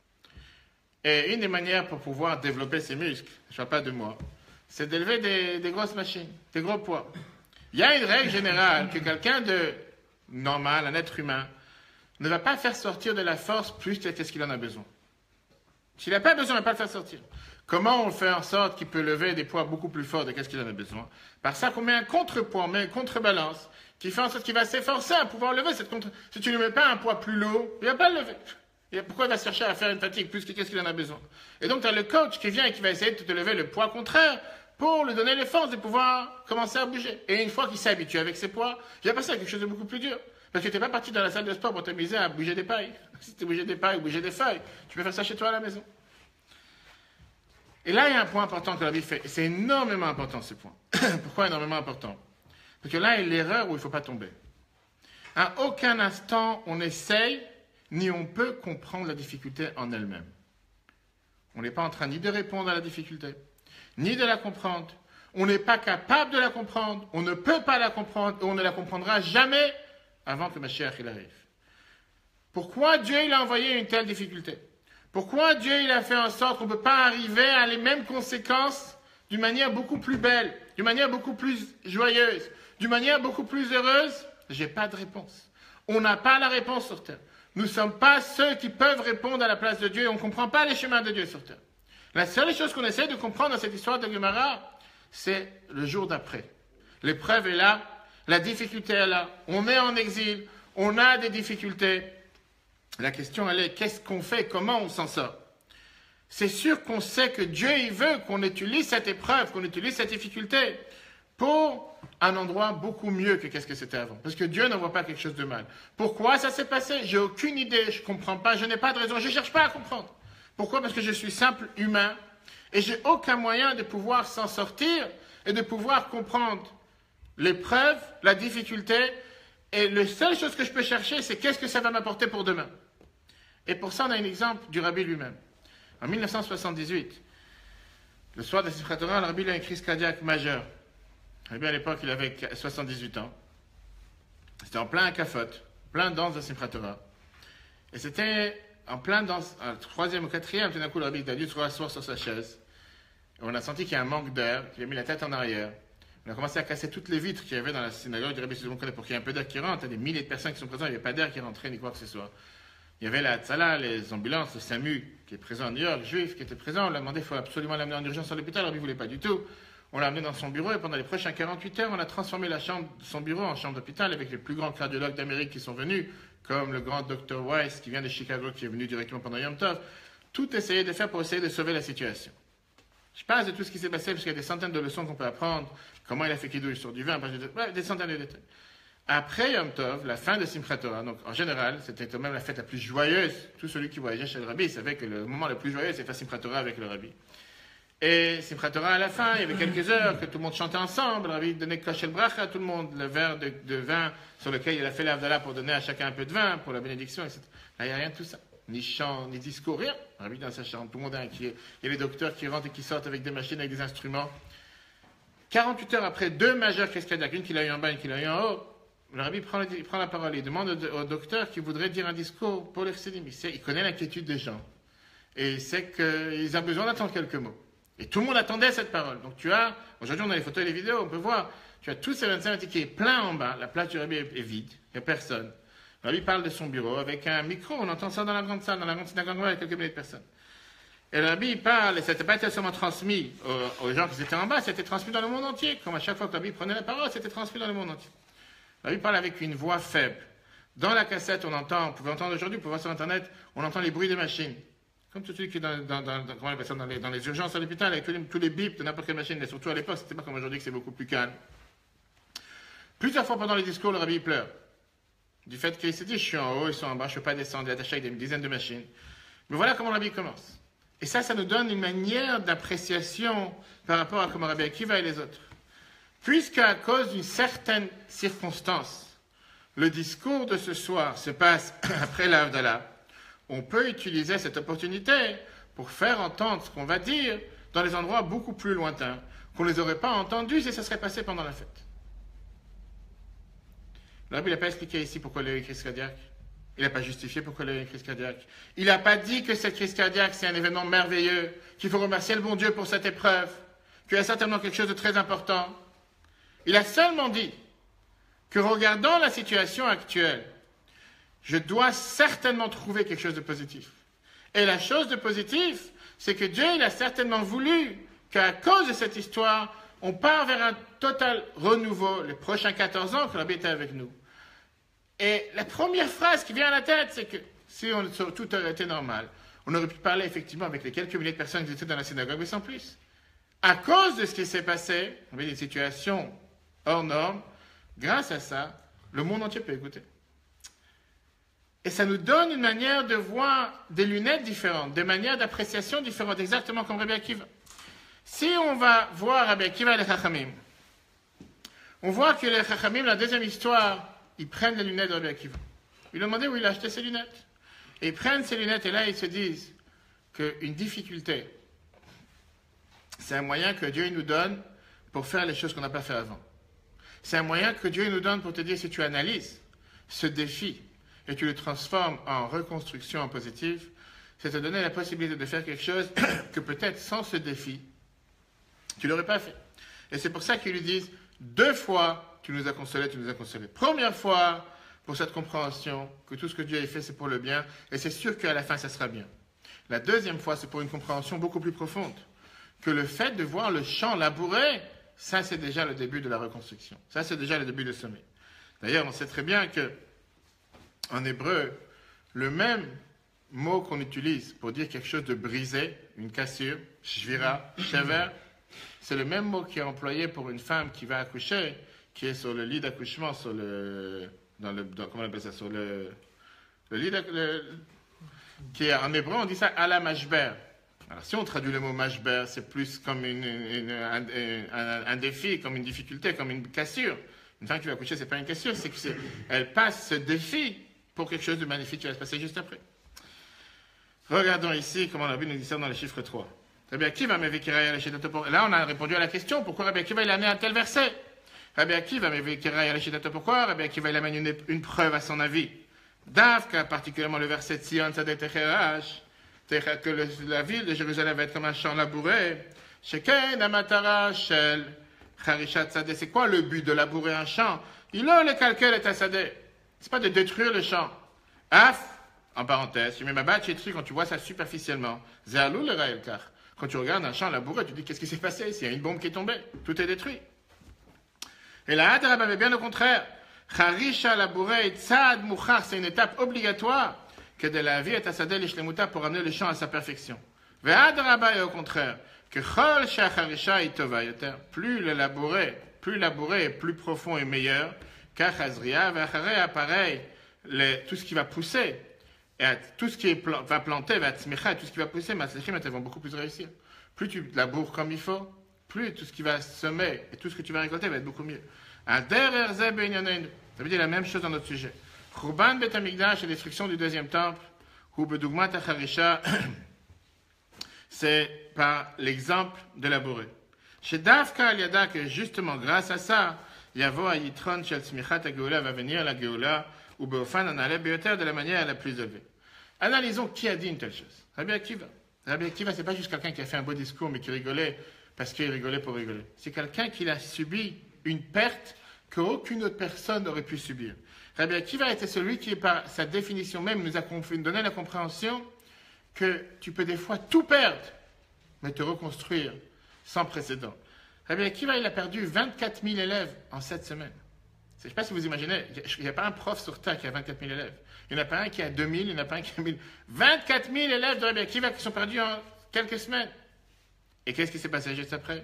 Et une des manières pour pouvoir développer ses muscles, je ne parle pas de moi, c'est d'élever des grosses machines, des gros poids. Il y a une règle générale que quelqu'un de normal, un être humain, ne va pas faire sortir de la force plus que ce qu'il en a besoin. S'il n'a pas besoin, il ne va pas le faire sortir. Comment on fait en sorte qu'il peut lever des poids beaucoup plus forts de ce qu'il en a besoin? Par ça qu'on met un contrepoids, on met une contrebalance, qui fait en sorte qu'il va s'efforcer à pouvoir lever cette contre. Si tu ne mets pas un poids plus lourd, il ne va pas le lever. Et pourquoi il va chercher à faire une fatigue plus que ce qu'il en a besoin? Et donc tu as le coach qui vient et qui va essayer de te lever le poids contraire pour lui donner les forces de pouvoir commencer à bouger. Et une fois qu'il s'est habitué avec ses poids, il va passer à quelque chose de beaucoup plus dur. Parce que tu n'es pas parti dans la salle de sport pour t'amuser à bouger des pailles. Si tu bouger des pailles ou bouger des feuilles, tu peux faire ça chez toi à la maison. Et là, il y a un point important que la vie fait. Et c'est énormément important ce point. Pourquoi énormément important? Parce que là, il y a l'erreur où il ne faut pas tomber. À aucun instant, on essaye, ni on peut comprendre la difficulté en elle-même. On n'est pas en train ni de répondre à la difficulté, ni de la comprendre. On n'est pas capable de la comprendre. On ne peut pas la comprendre. Et on ne la comprendra jamais avant que Mashiach il arrive. Pourquoi Dieu il a envoyé une telle difficulté? Pourquoi Dieu il a fait en sorte qu'on ne peut pas arriver à les mêmes conséquences d'une manière beaucoup plus belle, d'une manière beaucoup plus joyeuse, d'une manière beaucoup plus heureuse? J'ai pas de réponse. On n'a pas la réponse sur terre. Nous ne sommes pas ceux qui peuvent répondre à la place de Dieu et on ne comprend pas les chemins de Dieu sur terre. La seule chose qu'on essaie de comprendre dans cette histoire de Gemara, c'est le jour d'après. L'épreuve est là, la difficulté est là, on est en exil, on a des difficultés. La question, elle est, qu'est-ce qu'on fait, comment on s'en sort? C'est sûr qu'on sait que Dieu, il veut qu'on utilise cette épreuve, qu'on utilise cette difficulté pour un endroit beaucoup mieux que qu'est-ce que c'était avant. Parce que Dieu n'en voit pas quelque chose de mal. Pourquoi ça s'est passé? J'ai aucune idée, je ne comprends pas, je n'ai pas de raison, je ne cherche pas à comprendre. Pourquoi? Parce que je suis simple humain et j'ai aucun moyen de pouvoir s'en sortir et de pouvoir comprendre l'épreuve, la difficulté. Et la seule chose que je peux chercher, c'est qu'est-ce que ça va m'apporter pour demain. Et pour ça, on a un exemple du rabbi lui-même. En 1978, le soir de Simchat Torah, le rabbi a une crise cardiaque majeure. Le rabbi, à l'époque, il avait 78 ans. C'était en plein cafote, plein danse de Simchat Torah. Et c'était en plein danse, un troisième ou quatrième, tout d'un coup, le rabbi a dû se rasseoir sur sa chaise. Et on a senti qu'il y a un manque d'air, qu'il a mis la tête en arrière. On a commencé à casser toutes les vitres qu'il y avait dans la synagogue du rabbi Shlomo Koneh pour qu'il y ait un peu d'air qui rentre. Il y a des milliers de personnes qui sont présentes, il n'y avait pas d'air qui rentrait ni quoi que ce soit. Il y avait la Hatzala, les ambulances, le SAMU qui est présent à New York, juif qui était présent. On l'a demandé, il faut absolument l'amener en urgence à l'hôpital. Le rabbi ne voulait pas du tout. On l'a amené dans son bureau et pendant les prochaines 48 heures, on a transformé la chambre, son bureau en chambre d'hôpital avec les plus grands cardiologues d'Amérique qui sont venus, comme le grand Dr. Weiss qui vient de Chicago, qui est venu directement pendant Yom Tov. Tout essayé de faire pour essayer de sauver la situation. Je passe de tout ce qui s'est passé parce qu'il y a des centaines de leçons qu'on peut apprendre. Comment il a fait kidouille sur du vin, des centaines de détails. Après Yom Tov, la fin de Simchat Torah, donc en général, c'était quand même la fête la plus joyeuse. Tout celui qui voyageait chez le rabbi savait que le moment le plus joyeux, c'est faire Simchat Torah avec le rabbi. Et Simchat Torah à la fin, il y avait quelques heures que tout le monde chantait ensemble. Le rabbi donnait Koshel Bracha à tout le monde, le verre de vin sur lequel il a fait l'Avdallah pour donner à chacun un peu de vin, pour la bénédiction, etc. Là, il n'y a rien de tout ça. Ni chant, ni discours, rien. Le rabbi dans sa chambre, tout le monde est inquiet. Il y a les docteurs qui rentrent et qui sortent avec des machines, avec des instruments. 48 heures après, deux majeures crises cardiaques, une qu'il a eu en bas, une qu'il a eu en haut, le rabbi prend la parole, il demande au docteur qui voudrait dire un discours pour les chassidim. Il connaît l'inquiétude des gens. Et il sait qu'ils ont besoin d'entendre quelques mots. Et tout le monde attendait cette parole. Donc aujourd'hui on a les photos et les vidéos, on peut voir, tu as tous ces 25 qui est plein en bas, la place du rabbi est vide, il n'y a personne. Le rabbi parle de son bureau avec un micro, on entend ça dans la grande salle, dans la grande synagogue, avec quelques milliers de personnes. Et le rabbi parle, et ça n'était pas seulement transmis aux gens qui étaient en bas, c'était transmis dans le monde entier. Comme à chaque fois que le rabbi prenait la parole, c'était transmis dans le monde entier. Le rabbi parle avec une voix faible. Dans la cassette, on pouvait entendre aujourd'hui, on peut voir sur Internet, on entend les bruits des machines. Comme tout celui qui est dans les urgences à l'hôpital, avec tous les bips de n'importe quelle machine, mais surtout à l'époque, c'était pas comme aujourd'hui que c'est beaucoup plus calme. Plusieurs fois pendant les discours, le rabbi pleure. Du fait qu'il s'est dit, je suis en haut, ils sont en bas, je ne peux pas descendre, il est attaché avec des dizaines de machines. Mais voilà comment le rabbi commence. Et ça nous donne une manière d'appréciation par rapport à comment Rabbi Akiva et les autres. Puisqu'à cause d'une certaine circonstance, le discours de ce soir se passe après l'Avdallah, on peut utiliser cette opportunité pour faire entendre ce qu'on va dire dans les endroits beaucoup plus lointains, qu'on ne les aurait pas entendus si ça serait passé pendant la fête. Le rabbi n'a pas expliqué ici pourquoi il y a eu une crise cardiaque. Il n'a pas justifié pourquoi il y a eu une crise cardiaque. Il n'a pas dit que cette crise cardiaque, c'est un événement merveilleux, qu'il faut remercier le bon Dieu pour cette épreuve, qu'il y a certainement quelque chose de très important. Il a seulement dit que regardant la situation actuelle, je dois certainement trouver quelque chose de positif. Et la chose de positif, c'est que Dieu, il a certainement voulu qu'à cause de cette histoire, on part vers un total renouveau les prochains 14 ans que la Bible était avec nous. Et la première phrase qui vient à la tête, c'est que si tout aurait été normal, on aurait pu parler effectivement avec les quelques milliers de personnes qui étaient dans la synagogue, mais sans plus. À cause de ce qui s'est passé, on avait des situations hors normes, grâce à ça, le monde entier peut écouter. Et ça nous donne une manière de voir des lunettes différentes, des manières d'appréciation différentes, exactement comme Rabbi Akiva. Si on va voir Rabbi Akiva et les Chachamim, on voit que les Chachamim, la deuxième histoire, ils prennent les lunettes de Rabbi Akiva. Ils lui ont demandé où il a acheté ses lunettes. Et ils prennent ces lunettes et là, ils se disent qu'une difficulté, c'est un moyen que Dieu nous donne pour faire les choses qu'on n'a pas fait avant. C'est un moyen que Dieu nous donne pour te dire, si tu analyses ce défi et tu le transformes en reconstruction en positif, c'est te donner la possibilité de faire quelque chose que peut-être sans ce défi, tu ne l'aurais pas fait. Et c'est pour ça qu'ils lui disent, 2 fois, tu nous as consolés, tu nous as consolés. Première fois, pour cette compréhension, que tout ce que Dieu a fait, c'est pour le bien, et c'est sûr qu'à la fin, ça sera bien. La deuxième fois, c'est pour une compréhension beaucoup plus profonde, que le fait de voir le champ labouré, ça c'est déjà le début de la reconstruction. Ça c'est déjà le début du sommet. D'ailleurs, on sait très bien que en hébreu, le même mot qu'on utilise pour dire quelque chose de brisé, une cassure, shvira, shever, c'est le même mot qui est employé pour une femme qui va accoucher, qui est sur le lit d'accouchement, sur le, comment on appelle ça, sur le lit qui est en hébreu, on dit ça ala mashber. Alors si on traduit le mot mashber, c'est plus comme un défi, comme une difficulté, comme une cassure. Une femme qui va accoucher, c'est pas une cassure, c'est qu'elle passe ce défi pour quelque chose de magnifique qui va se passer juste après. Regardons ici comment la Bible nous dit ça dans le chiffre 3. Rabbi Akiva m'évékira à la. Là, on a répondu à la question pourquoi Rabbi Akiva il a amené un tel verset. Rabbi Akiva m'évékira à la. Pourquoi Rabbi Akiva il amène une preuve à son avis. Davka, particulièrement le verset Tzion Tzadeh Techerach, que la ville de Jérusalem va être comme un champ labouré. Sheken Amatara Shel Charishat Tzadeh. C'est quoi le but de labourer un champ? Il a le calcul et Tzadeh. C'est pas de détruire le champ. Af, en parenthèse, je mets ma batte chez quand tu vois ça superficiellement. Zéalou le Raëlkar. Quand tu regardes un champ labouré, tu te dis qu'est-ce qui s'est passé ici? Il y a une bombe qui est tombée. Tout est détruit. Et la Hadrab avait bien au contraire. Charisha labouré et Tzad Mouchar, c'est une étape obligatoire que de la vie et Tzadeh l'ishlemuta pour amener le champ à sa perfection. Ve Hadrab est au contraire. Que Chol Shacharisha et Tova Yoter. Plus labouré est plus profond et meilleur. Kachazria, Vacharea, pareil. Tout ce qui va pousser. Et tout ce qui va planter, tout ce qui va pousser, elles vont beaucoup plus réussir. Plus tu laboures comme il faut, plus tout ce qui va semer et tout ce que tu vas récolter va être beaucoup mieux. Ça veut dire la même chose dans notre sujet. Churban Bet Hamikdash, la destruction du deuxième temple, ou Bedugmat Acharisha, c'est par l'exemple de labourer. Chez Dafka Aliada, que justement grâce à ça, Yavo Ayitron Shel Smichat HaGeoula va venir la Geoula, ou Beofan Analeb Beoter de la manière la plus élevée. Analysons qui a dit une telle chose. Rabbi Akiva. Rabbi Akiva, c'est pas juste quelqu'un qui a fait un beau discours, mais qui rigolait parce qu'il rigolait pour rigoler. C'est quelqu'un qui a subi une perte qu'aucune autre personne n'aurait pu subir. Rabbi Akiva était celui qui, par sa définition même, nous a donné la compréhension que tu peux des fois tout perdre, mais te reconstruire sans précédent. Rabbi Akiva, il a perdu 24 000 élèves en 7 semaines. Je ne sais pas si vous imaginez, il n'y a pas un prof sur Terre qui a 24 000 élèves. Il n'y en a pas un qui a 2000, il n'y en a pas un qui a 1000. 24 000 élèves de Rabbi Akiva qui sont perdus en quelques semaines. Et qu'est-ce qui s'est passé juste après?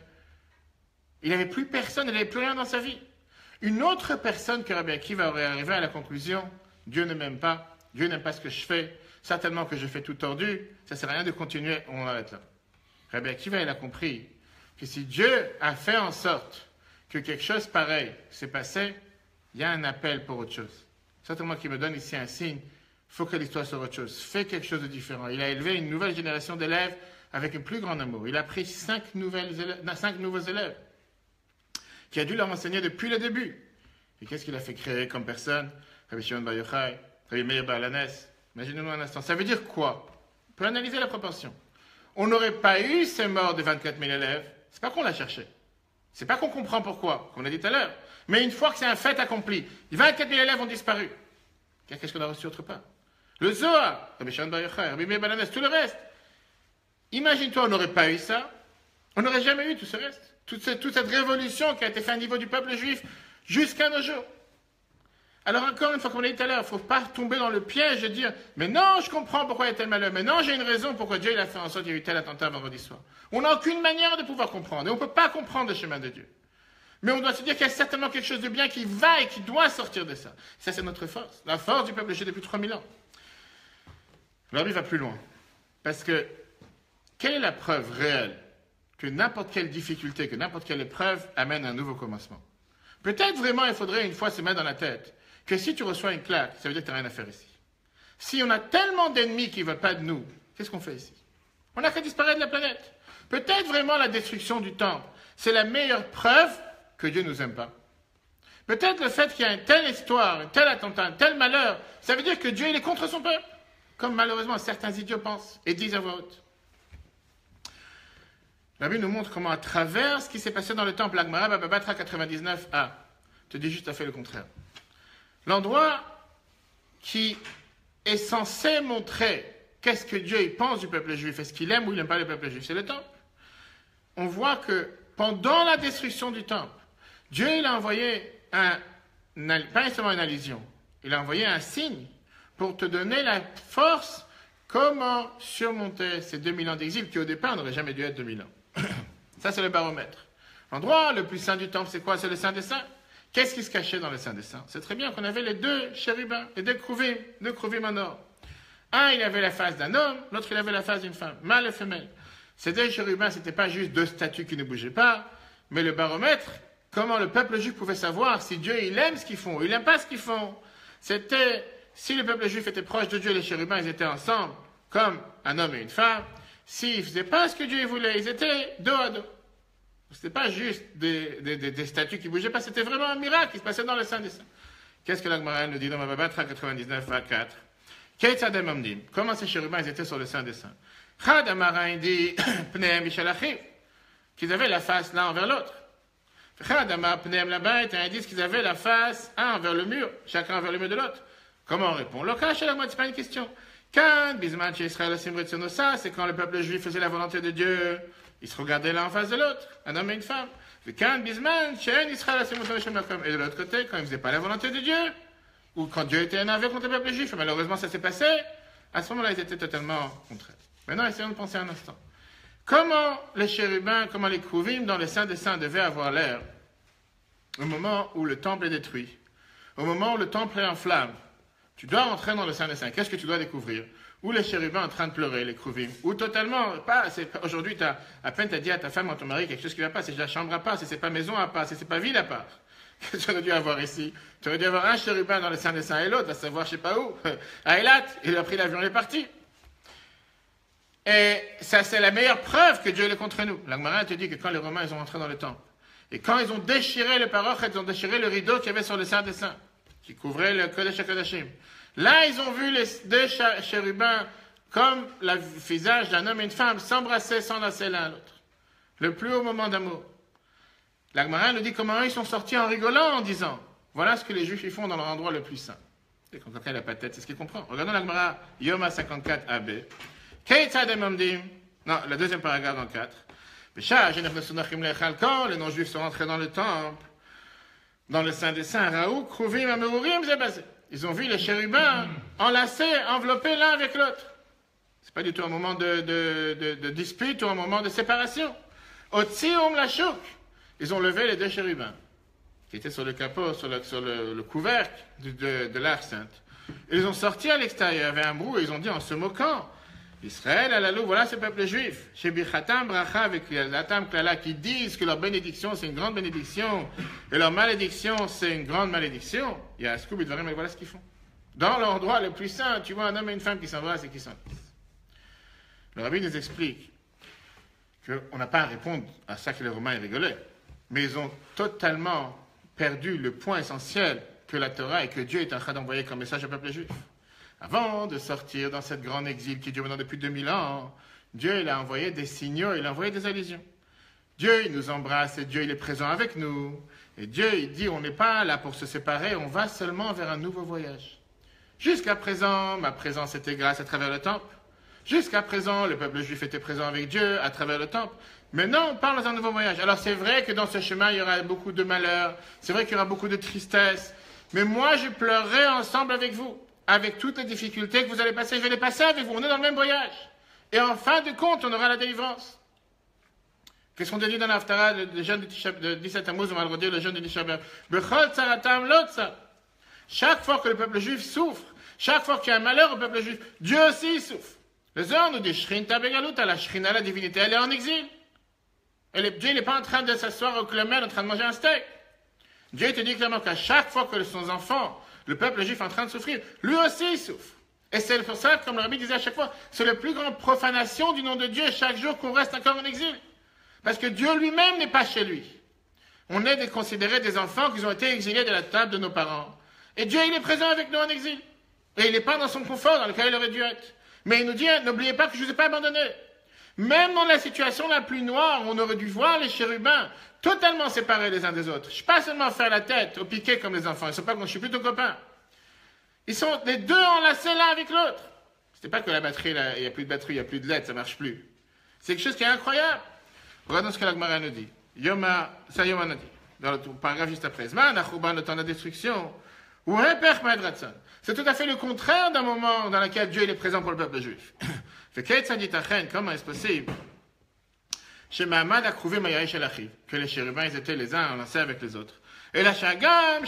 Il n'avait plus personne, il n'avait plus rien dans sa vie. Une autre personne que Rabbi Akiva aurait arrivé à la conclusion, Dieu ne m'aime pas, Dieu n'aime pas ce que je fais, certainement que je fais tout tordu, ça ne sert à rien de continuer, on arrête là. Rabbi Akiva, il a compris que si Dieu a fait en sorte que quelque chose pareil s'est passé, il y a un appel pour autre chose. Certainement qu'il me donne ici un signe, focalise toi sur autre chose, fais quelque chose de différent. Il a élevé une nouvelle génération d'élèves avec un plus grand amour. Il a pris 5 nouveaux élèves qui a dû leur enseigner depuis le début. Et qu'est-ce qu'il a fait créer comme personne? Rabbi Shimon Bar Yochai, Rabbi Meir Bar Lanes. Imaginez-nous un instant. Ça veut dire quoi? On peut analyser la proportion. On n'aurait pas eu ces morts de 24 000 élèves. C'est pas qu'on l'a cherché. C'est pas qu'on comprend pourquoi, comme on a dit tout à l'heure. Mais une fois que c'est un fait accompli, 24 000 élèves ont disparu. Qu'est-ce qu'on a reçu autre part? Le Zohar, Rabbi Shimon Bar Yochai, Rabbi Meir Bar Lanes, tout le reste. Imagine-toi, on n'aurait pas eu ça. On n'aurait jamais eu tout ce reste. Toute cette révolution qui a été faite au niveau du peuple juif jusqu'à nos jours. Alors encore une fois, comme on l'a dit tout à l'heure, il ne faut pas tomber dans le piège de dire « Mais non, je comprends pourquoi il y a tel malheur. Mais non, j'ai une raison pourquoi Dieu il a fait en sorte qu'il y a eu tel attentat vendredi soir. » On n'a aucune manière de pouvoir comprendre. Et on ne peut pas comprendre le chemin de Dieu. Mais on doit se dire qu'il y a certainement quelque chose de bien qui va et qui doit sortir de ça. Ça, c'est notre force. La force du peuple juif depuis 3000 ans. Alors, il va plus loin. Parce que, quelle est la preuve réelle que n'importe quelle difficulté, que n'importe quelle épreuve amène un nouveau commencement? Peut-être vraiment il faudrait une fois se mettre dans la tête que si tu reçois une claque, ça veut dire que tu n'as rien à faire ici. Si on a tellement d'ennemis qui ne veulent pas de nous, qu'est-ce qu'on fait ici? On n'a qu'à disparaître de la planète. Peut-être vraiment la destruction du temple, c'est la meilleure preuve que Dieu ne nous aime pas. Peut-être le fait qu'il y a une telle histoire, un tel attentat, un tel malheur, ça veut dire que Dieu il est contre son peuple, comme malheureusement certains idiots pensent et disent à voix haute. La Bible nous montre comment, à travers ce qui s'est passé dans le temple, l'Agmara Bababatra 99a, te dit juste à fait le contraire. L'endroit qui est censé montrer qu'est-ce que Dieu il pense du peuple juif, est-ce qu'il aime ou il n'aime pas le peuple juif, c'est le temple. On voit que pendant la destruction du temple, Dieu il a envoyé pas seulement une allusion, il a envoyé un signe pour te donner la force comment surmonter ces 2000 ans d'exil qui au départ n'auraient jamais dû être 2000 ans. Ça c'est le baromètre. L'endroit le plus saint du temple, c'est quoi? C'est le Saint des Saints. Qu'est-ce qui se cachait dans le Saint des Saints? C'est très bien qu'on avait les deux chérubins, les deux crouvim en or. Un, il avait la face d'un homme, l'autre, il avait la face d'une femme, mâle et femelle. Ces deux chérubins, ce n'étaient pas juste deux statues qui ne bougeaient pas, mais le baromètre, comment le peuple juif pouvait savoir si Dieu, il aime ce qu'ils font ou il n'aime pas ce qu'ils font. C'était, si le peuple juif était proche de Dieu, les chérubins, ils étaient ensemble, comme un homme et une femme. S'ils ne faisaient pas ce que Dieu voulait, ils étaient dos à dos. Ce n'était pas juste des statues qui ne bougeaient pas, c'était vraiment un miracle qui se passait dans le Saint des Saints. Qu'est-ce que l'Agmara nous dit dans Baba Batra 99 à 4? Comment ces chérubins ils étaient sur le Saint des Saints? Chad Amara dit qu'ils avaient la face l'un envers l'autre. Chad Amar Pneem là-bas est un indice qu'ils avaient la face un envers le mur, chacun envers le mur de l'autre. Comment on répond? L'okash c'est pas une question. Quand Bisman chez Israël c'est quand le peuple juif faisait la volonté de Dieu. Ils se regardaient l'un en face de l'autre, un homme et une femme. Et de l'autre côté, quand ils ne faisaient pas la volonté de Dieu, ou quand Dieu était énervé contre le peuple juif, et malheureusement ça s'est passé, à ce moment-là ils étaient totalement contraires. Maintenant, essayons de penser un instant. Comment les chérubins, comment les crouvim dans le Saint des Saints devaient avoir l'air au moment où le temple est détruit, au moment où le temple est en flammes? Tu dois entrer dans le Saint des Saints. Qu'est-ce que tu dois découvrir? Ou les chérubins en train de pleurer, les crouvim, ou totalement, aujourd'hui, à peine tu as dit à ta femme ou à ton mari quelque chose qui ne va pas, c'est la chambre à part, c'est pas maison à part, c'est pas ville à part. Qu'est-ce que tu aurais dû avoir ici? Tu aurais dû avoir un chérubin dans le Saint des Saints et l'autre, à savoir je sais pas où, à Eilat, il a pris l'avion, il est parti. Et ça, c'est la meilleure preuve que Dieu est contre nous. L'Agmara te dit que quand les Romains ils ont entré dans le temple, et quand ils ont déchiré le paroch, ils ont déchiré le rideau qu'il y avait sur le Saint des Saints, qui couvrait le Kodesh HaKodashim. Là, ils ont vu les deux chérubins comme le visage d'un homme et une femme s'embrasser, s'enlacer l'un à l'autre. Le plus haut moment d'amour. L'Agmara nous dit comment ils sont sortis en rigolant en disant voilà ce que les Juifs y font dans leur endroit le plus saint. Et quand quelqu'un n'a pas de tête, c'est ce qu'il comprend. Regardons l'Agmara Yoma 54 AB. Non, le deuxième paragraphe dans le 4. Quand les non-juifs sont rentrés dans le temple, dans le Saint des Saints, Raoult, Krouvim, Amerourim, Zébazé. Ils ont vu les chérubins enlacés, enveloppés l'un avec l'autre. C'est pas du tout un moment de dispute ou un moment de séparation. Otzium la chouk. Ils ont levé les deux chérubins, qui étaient sur le capot, sur le couvercle de l'Arche Sainte. Ils ont sorti à l'extérieur, il y avait un brou, et ils ont dit en se moquant, Israël, alalou, voilà ce peuple juif. Chez Bichatam, Bracha, avec Latam, Klala, qui disent que leur bénédiction, c'est une grande bénédiction, et leur malédiction, c'est une grande malédiction. Il y a Scoub et Dvarim, mais voilà ce qu'ils font. Dans l'endroit le plus saint, tu vois un homme et une femme qui s'embrassent et qui s'embrassent. Le rabbi nous explique qu'on n'a pas à répondre à ça que les Romains rigolaient, mais ils ont totalement perdu le point essentiel que la Torah et que Dieu est en train d'envoyer comme message au peuple juif. Avant de sortir dans cette grande exil qui dure maintenant depuis 2000 ans, Dieu il a envoyé des signaux, il a envoyé des allusions. Dieu il nous embrasse et Dieu il est présent avec nous. Et Dieu il dit on n'est pas là pour se séparer, on va seulement vers un nouveau voyage. Jusqu'à présent, ma présence était grâce à travers le temple. Jusqu'à présent, le peuple juif était présent avec Dieu à travers le temple. Maintenant, on parle dans un nouveau voyage. Alors c'est vrai que dans ce chemin, il y aura beaucoup de malheur, c'est vrai qu'il y aura beaucoup de tristesse, mais moi je pleurerai ensemble avec vous. Avec toutes les difficultés que vous allez passer, je vais les passer avec vous. On est dans le même voyage. Et en fin de compte, on aura la délivrance. Qu'est-ce qu'on te dit dans l'Haftara, le jeûne de 17 Tammuz, on va le redire, le jeûne de Tisha B'Av. Bechol tsaratam lotza. Chaque fois que le peuple juif souffre, chaque fois qu'il y a un malheur au peuple juif, Dieu aussi souffre. Le Zohar nous dit, Shrinta begaluta, la Shrina, la divinité, elle est en exil. Et Dieu n'est pas en train de s'asseoir au Club Med en train de manger un steak. Dieu te dit clairement qu'à chaque fois que son enfant, le peuple juif est en train de souffrir, lui aussi il souffre. Et c'est pour ça, comme le rabbi disait à chaque fois, c'est la plus grande profanation du nom de Dieu chaque jour qu'on reste encore en exil. Parce que Dieu lui-même n'est pas chez lui. On est considérés des enfants qui ont été exilés de la table de nos parents. Et Dieu, il est présent avec nous en exil. Et il n'est pas dans son confort dans lequel il aurait dû être. Mais il nous dit, n'oubliez pas que je ne vous ai pas abandonné. Même dans la situation la plus noire, on aurait dû voir les chérubins totalement séparés les uns des autres. Je ne suis pas seulement faire la tête au piquet comme les enfants. Ils ne sont pas, je suis plutôt copains. Ils sont les deux enlacés l'un avec l'autre. Ce n'est pas que la batterie, il n'y a plus de batterie, il n'y a plus de LED, ça ne marche plus. C'est quelque chose qui est incroyable. Regardons ce que la Gemara nous dit. Yoma, ça Yoma a dit, dans le paragraphe juste après. Zman, Achouban, le temps de la destruction, ou c'est tout à fait le contraire d'un moment dans lequel Dieu il est présent pour le peuple juif. Comment est-ce possible que les chérubins ils étaient les uns enlacés avec les autres. Et la Shagam,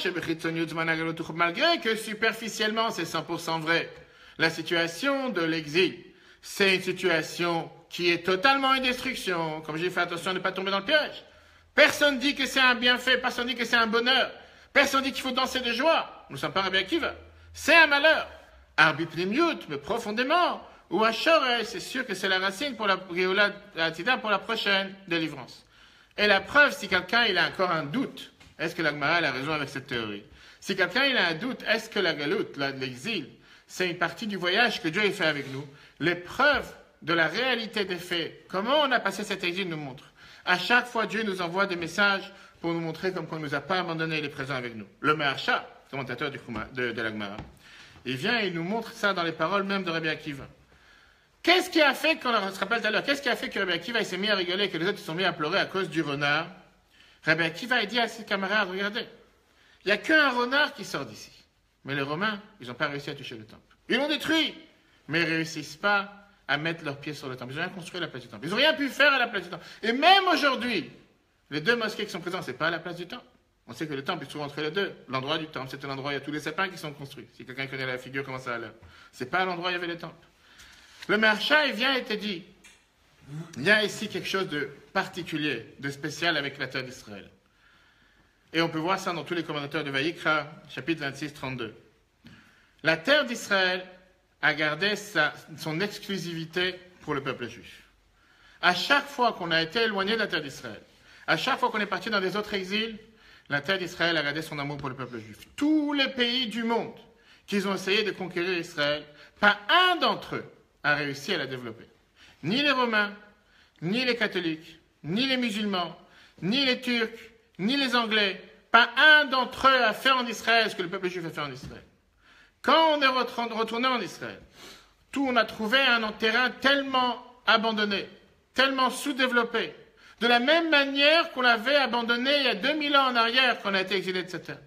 malgré que superficiellement c'est 100% vrai, la situation de l'exil, c'est une situation qui est totalement une destruction. Comme j'ai fait attention de ne pas tomber dans le piège. Personne ne dit que c'est un bienfait, personne ne dit que c'est un bonheur, personne ne dit qu'il faut danser de joie. Nous ne sommes pas Rabbi Akiva. C'est un malheur. Arbiplimyut, mais profondément. Ou Ashore, c'est sûr que c'est la racine pour la Géoula Atida pour la prochaine délivrance. Et la preuve, si quelqu'un il a encore un doute, est-ce que la Gemara a raison avec cette théorie? Si quelqu'un il a un doute, est-ce que la galoute, l'exil, c'est une partie du voyage que Dieu a fait avec nous? Les preuves de la réalité des faits, comment on a passé cet exil nous montre. À chaque fois, Dieu nous envoie des messages pour nous montrer comme qu'on ne nous a pas abandonné, il est présent avec nous. Le Maharsha, commentateur de la Gemara, il vient et il nous montre ça dans les paroles même de Rabbi Akiva. Qu'est-ce qui a fait, qu'on se rappelle tout à l'heure, qu'est-ce qui a fait que Rabbi Akiva il s'est mis à rigoler et que les autres se sont mis à pleurer à cause du renard? Rabbi Akiva a dit à ses camarades, regardez, il n'y a qu'un renard qui sort d'ici. Mais les Romains, ils n'ont pas réussi à toucher le temple. Ils l'ont détruit, mais ils ne réussissent pas à mettre leurs pieds sur le temple. Ils n'ont rien construit à la place du temple. Ils n'ont rien pu faire à la place du temple. Et même aujourd'hui, les deux mosquées qui sont présentes, ce n'est pas à la place du temple. On sait que le temple est toujours entre les deux. L'endroit du temple, c'est un endroit où il y a tous les sapins qui sont construits. Si quelqu'un connaît la figure, comment ça a l'air. Ce n'est pas à l'endroit où il y avait les temples. Le Maharsha, il vient et te dit, il y a ici quelque chose de particulier, de spécial avec la terre d'Israël. Et on peut voir ça dans tous les commentateurs de Vaïkra, chapitre 26, 32. La terre d'Israël a gardé son exclusivité pour le peuple juif. À chaque fois qu'on a été éloigné de la terre d'Israël, à chaque fois qu'on est parti dans des autres exils, la terre d'Israël a gardé son amour pour le peuple juif. Tous les pays du monde qui ont essayé de conquérir Israël, pas un d'entre eux a réussi à la développer. Ni les Romains, ni les catholiques, ni les musulmans, ni les Turcs, ni les Anglais, pas un d'entre eux a fait en Israël ce que le peuple juif a fait en Israël. Quand on est retourné en Israël, on a trouvé un terrain tellement abandonné, tellement sous-développé, de la même manière qu'on l'avait abandonné il y a 2000 ans en arrière quand on a été exilé de cette terre.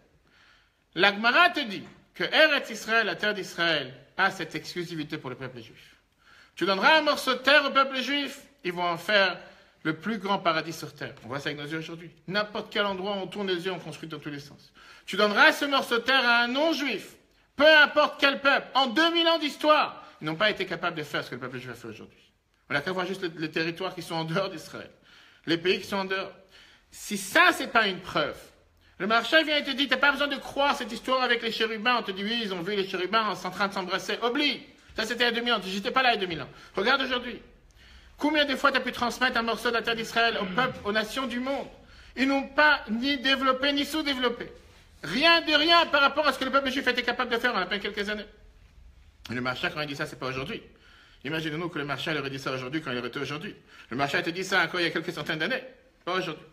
La Gemara te dit que Eretz Israël, la terre d'Israël, a cette exclusivité pour le peuple juif. Tu donneras un morceau de terre au peuple juif, ils vont en faire le plus grand paradis sur terre. On voit ça avec nos yeux aujourd'hui. N'importe quel endroit où on tourne les yeux, on construit dans tous les sens. Tu donneras ce morceau de terre à un non-juif, peu importe quel peuple, en 2000 ans d'histoire, ils n'ont pas été capables de faire ce que le peuple juif a fait aujourd'hui. On n'a qu'à voir juste les territoires qui sont en dehors d'Israël, les pays qui sont en dehors. Si ça, c'est pas une preuve, le Maharsha vient et te dit, tu n'as pas besoin de croire cette histoire avec les chérubins. On te dit, oui, ils ont vu les chérubins en train de s'embrasser. Oublie. Ça, c'était il y a 2000 ans. J'étais pas là il y a 2000 ans. Regarde aujourd'hui. Combien de fois tu as pu transmettre un morceau de la terre d'Israël au peuple, aux nations du monde? Ils n'ont pas ni développé, ni sous-développé. Rien de rien par rapport à ce que le peuple juif était capable de faire en à peine quelques années. Et le Maharsha, quand il dit ça, c'est pas aujourd'hui. Imaginez-nous que le Maharsha aurait dit ça aujourd'hui quand il aurait été aujourd'hui. Le Maharsha te dit ça encore il y a quelques centaines d'années. Pas aujourd'hui.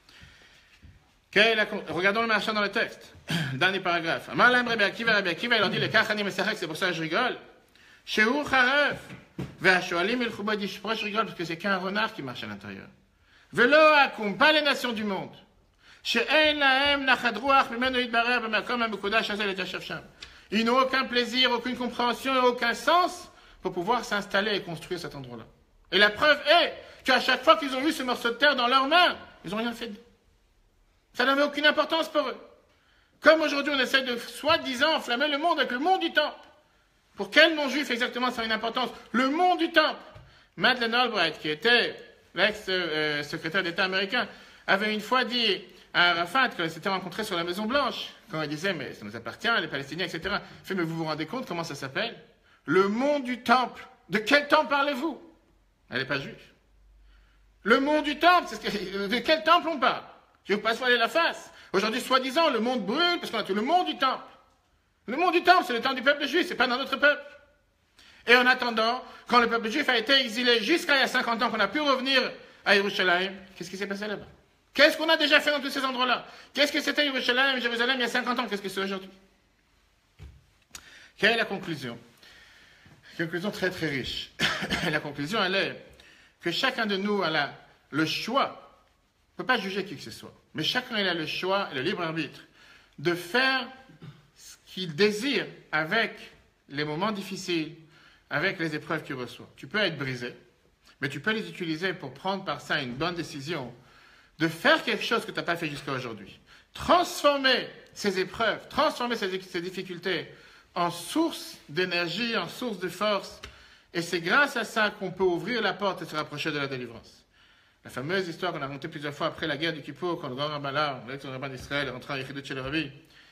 Regardons le Maharsha dans le texte. Dernier paragraphe. Rabbi Akiva, il leur dit, les Kachanim et Sarek, c'est pour ça que je rigole. Shehu Charev. Pourquoi je rigole? Parce que c'est qu'un renard qui marche à l'intérieur. Velo Akum, pas les nations du monde. Ils n'ont aucun plaisir, aucune compréhension et aucun sens pour pouvoir s'installer et construire cet endroit-là. Et la preuve est qu'à chaque fois qu'ils ont eu ce morceau de terre dans leurs mains, ils n'ont rien fait. Ça n'avait aucune importance pour eux. Comme aujourd'hui on essaie de soi-disant enflammer le monde avec le monde du temple. Pour quel non-juif exactement ça a une importance? Le monde du temple. Madeleine Albright, qui était l'ex-secrétaire d'État américain, avait une fois dit à Arafat, quand il s'était rencontré sur la Maison Blanche, quand il disait, mais ça nous appartient, les Palestiniens, etc. Il fait, mais vous vous rendez compte comment ça s'appelle? Le monde du temple. De quel temple parlez-vous? Elle n'est pas juive. Le monde du temple, de quel temple on parle? Je ne vais pas se voiler la face. Aujourd'hui, soi-disant, le monde brûle parce qu'on a tout le monde du temple. Le monde du temple, c'est le temple du peuple juif, c'est pas dans notre peuple. Et en attendant, quand le peuple juif a été exilé jusqu'à il y a 50 ans, qu'on a pu revenir à Yerushalayim, qu'est-ce qui s'est passé là-bas? Qu'est-ce qu'on a déjà fait dans tous ces endroits-là? Qu'est-ce que c'était Yerushalayim, Jérusalem, il y a 50 ans? Qu'est-ce que c'est aujourd'hui? Quelle est la conclusion? Conclusion très très riche. La conclusion, elle est que chacun de nous a le choix. peut pas juger qui que ce soit. Mais chacun il a le choix et le libre arbitre de faire ce qu'il désire avec les moments difficiles, avec les épreuves qu'il reçoit. Tu peux être brisé, mais tu peux les utiliser pour prendre par ça une bonne décision, de faire quelque chose que tu n'as pas fait jusqu'à aujourd'hui. Transformer ces épreuves, transformer ces difficultés en source d'énergie, en source de force. Et c'est grâce à ça qu'on peut ouvrir la porte et se rapprocher de la délivrance. La fameuse histoire qu'on a racontée plusieurs fois après la guerre du Kippour, quand le grand rabbin là, le rabbin d'Israël, est rentré en Yechidut chez le rabbi.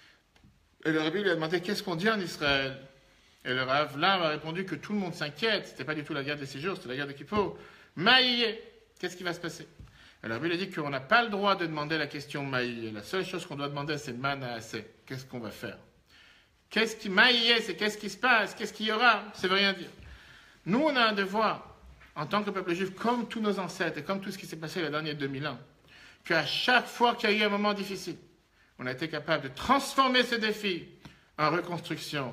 Et le rabbi lui a demandé qu'est-ce qu'on dit en Israël. Et le rav là a répondu que tout le monde s'inquiète. C'était pas du tout la guerre des 6 jours, c'était la guerre de Kippour. Maïe, qu'est-ce qui va se passer? Et le rabbi lui a dit qu'on n'a pas le droit de demander la question Maïe. La seule chose qu'on doit demander, c'est Manaaseh. Qu'est-ce qu'on va faire? Qu'est-ce qui Maïe, c'est qu'est-ce qui se passe? Qu'est-ce qu'il y aura? Ça veut rien dire. Nous, on a un devoir, en tant que peuple juif, comme tous nos ancêtres et comme tout ce qui s'est passé les derniers 2000 ans, qu'à chaque fois qu'il y a eu un moment difficile, on a été capable de transformer ce défi en reconstruction,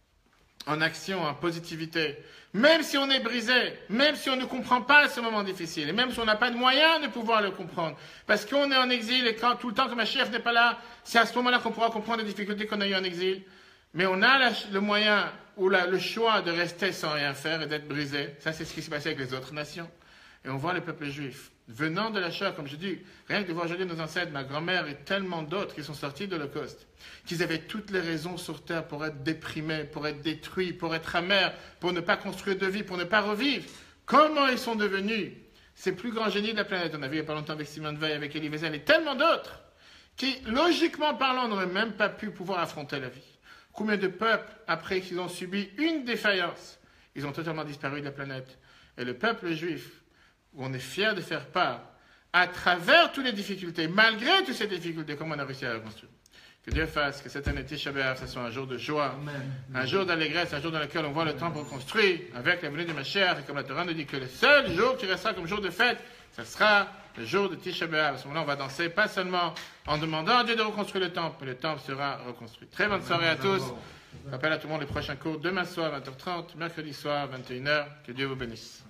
en action, en positivité, même si on est brisé, même si on ne comprend pas ce moment difficile, et même si on n'a pas de moyens de pouvoir le comprendre, parce qu'on est en exil et quand tout le temps que ma chef n'est pas là, c'est à ce moment-là qu'on pourra comprendre les difficultés qu'on a eues en exil. Mais on a le moyen ou le choix de rester sans rien faire et d'être brisé. Ça, c'est ce qui s'est passé avec les autres nations. Et on voit le peuple juif, venant de la chair, comme je dis, rien que de voir aujourd'hui nos ancêtres, ma grand-mère et tellement d'autres qui sont sortis de l'Holocauste, qu'ils avaient toutes les raisons sur terre pour être déprimés, pour être détruits, pour être amers, pour ne pas construire de vie, pour ne pas revivre. Comment ils sont devenus ces plus grands génies de la planète? On a vu il n'y a pas longtemps avec Simone Veil, avec Elie Wiesel et tellement d'autres qui, logiquement parlant, n'auraient même pas pu pouvoir affronter la vie. Combien de peuples, après qu'ils ont subi une défaillance, ils ont totalement disparu de la planète. Et le peuple juif, où on est fier de faire part, à travers toutes les difficultés, malgré toutes ces difficultés, comment on a réussi à reconstruire. Que Dieu fasse que cette année Tisha B'Av, ça soit un jour de joie, un jour d'allégresse, un jour dans lequel on voit le temple reconstruit, avec la venue de Mashiach, et comme la Torah nous dit que le seul jour qui restera comme jour de fête, ça sera le jour de Tisha B'Av. À ce moment-là, on va danser, pas seulement en demandant à Dieu de reconstruire le temple, mais le temple sera reconstruit. Très bonne soirée à tous. Je rappelle à tout le monde les prochains cours demain soir, 20h30, mercredi soir, 21h. Que Dieu vous bénisse.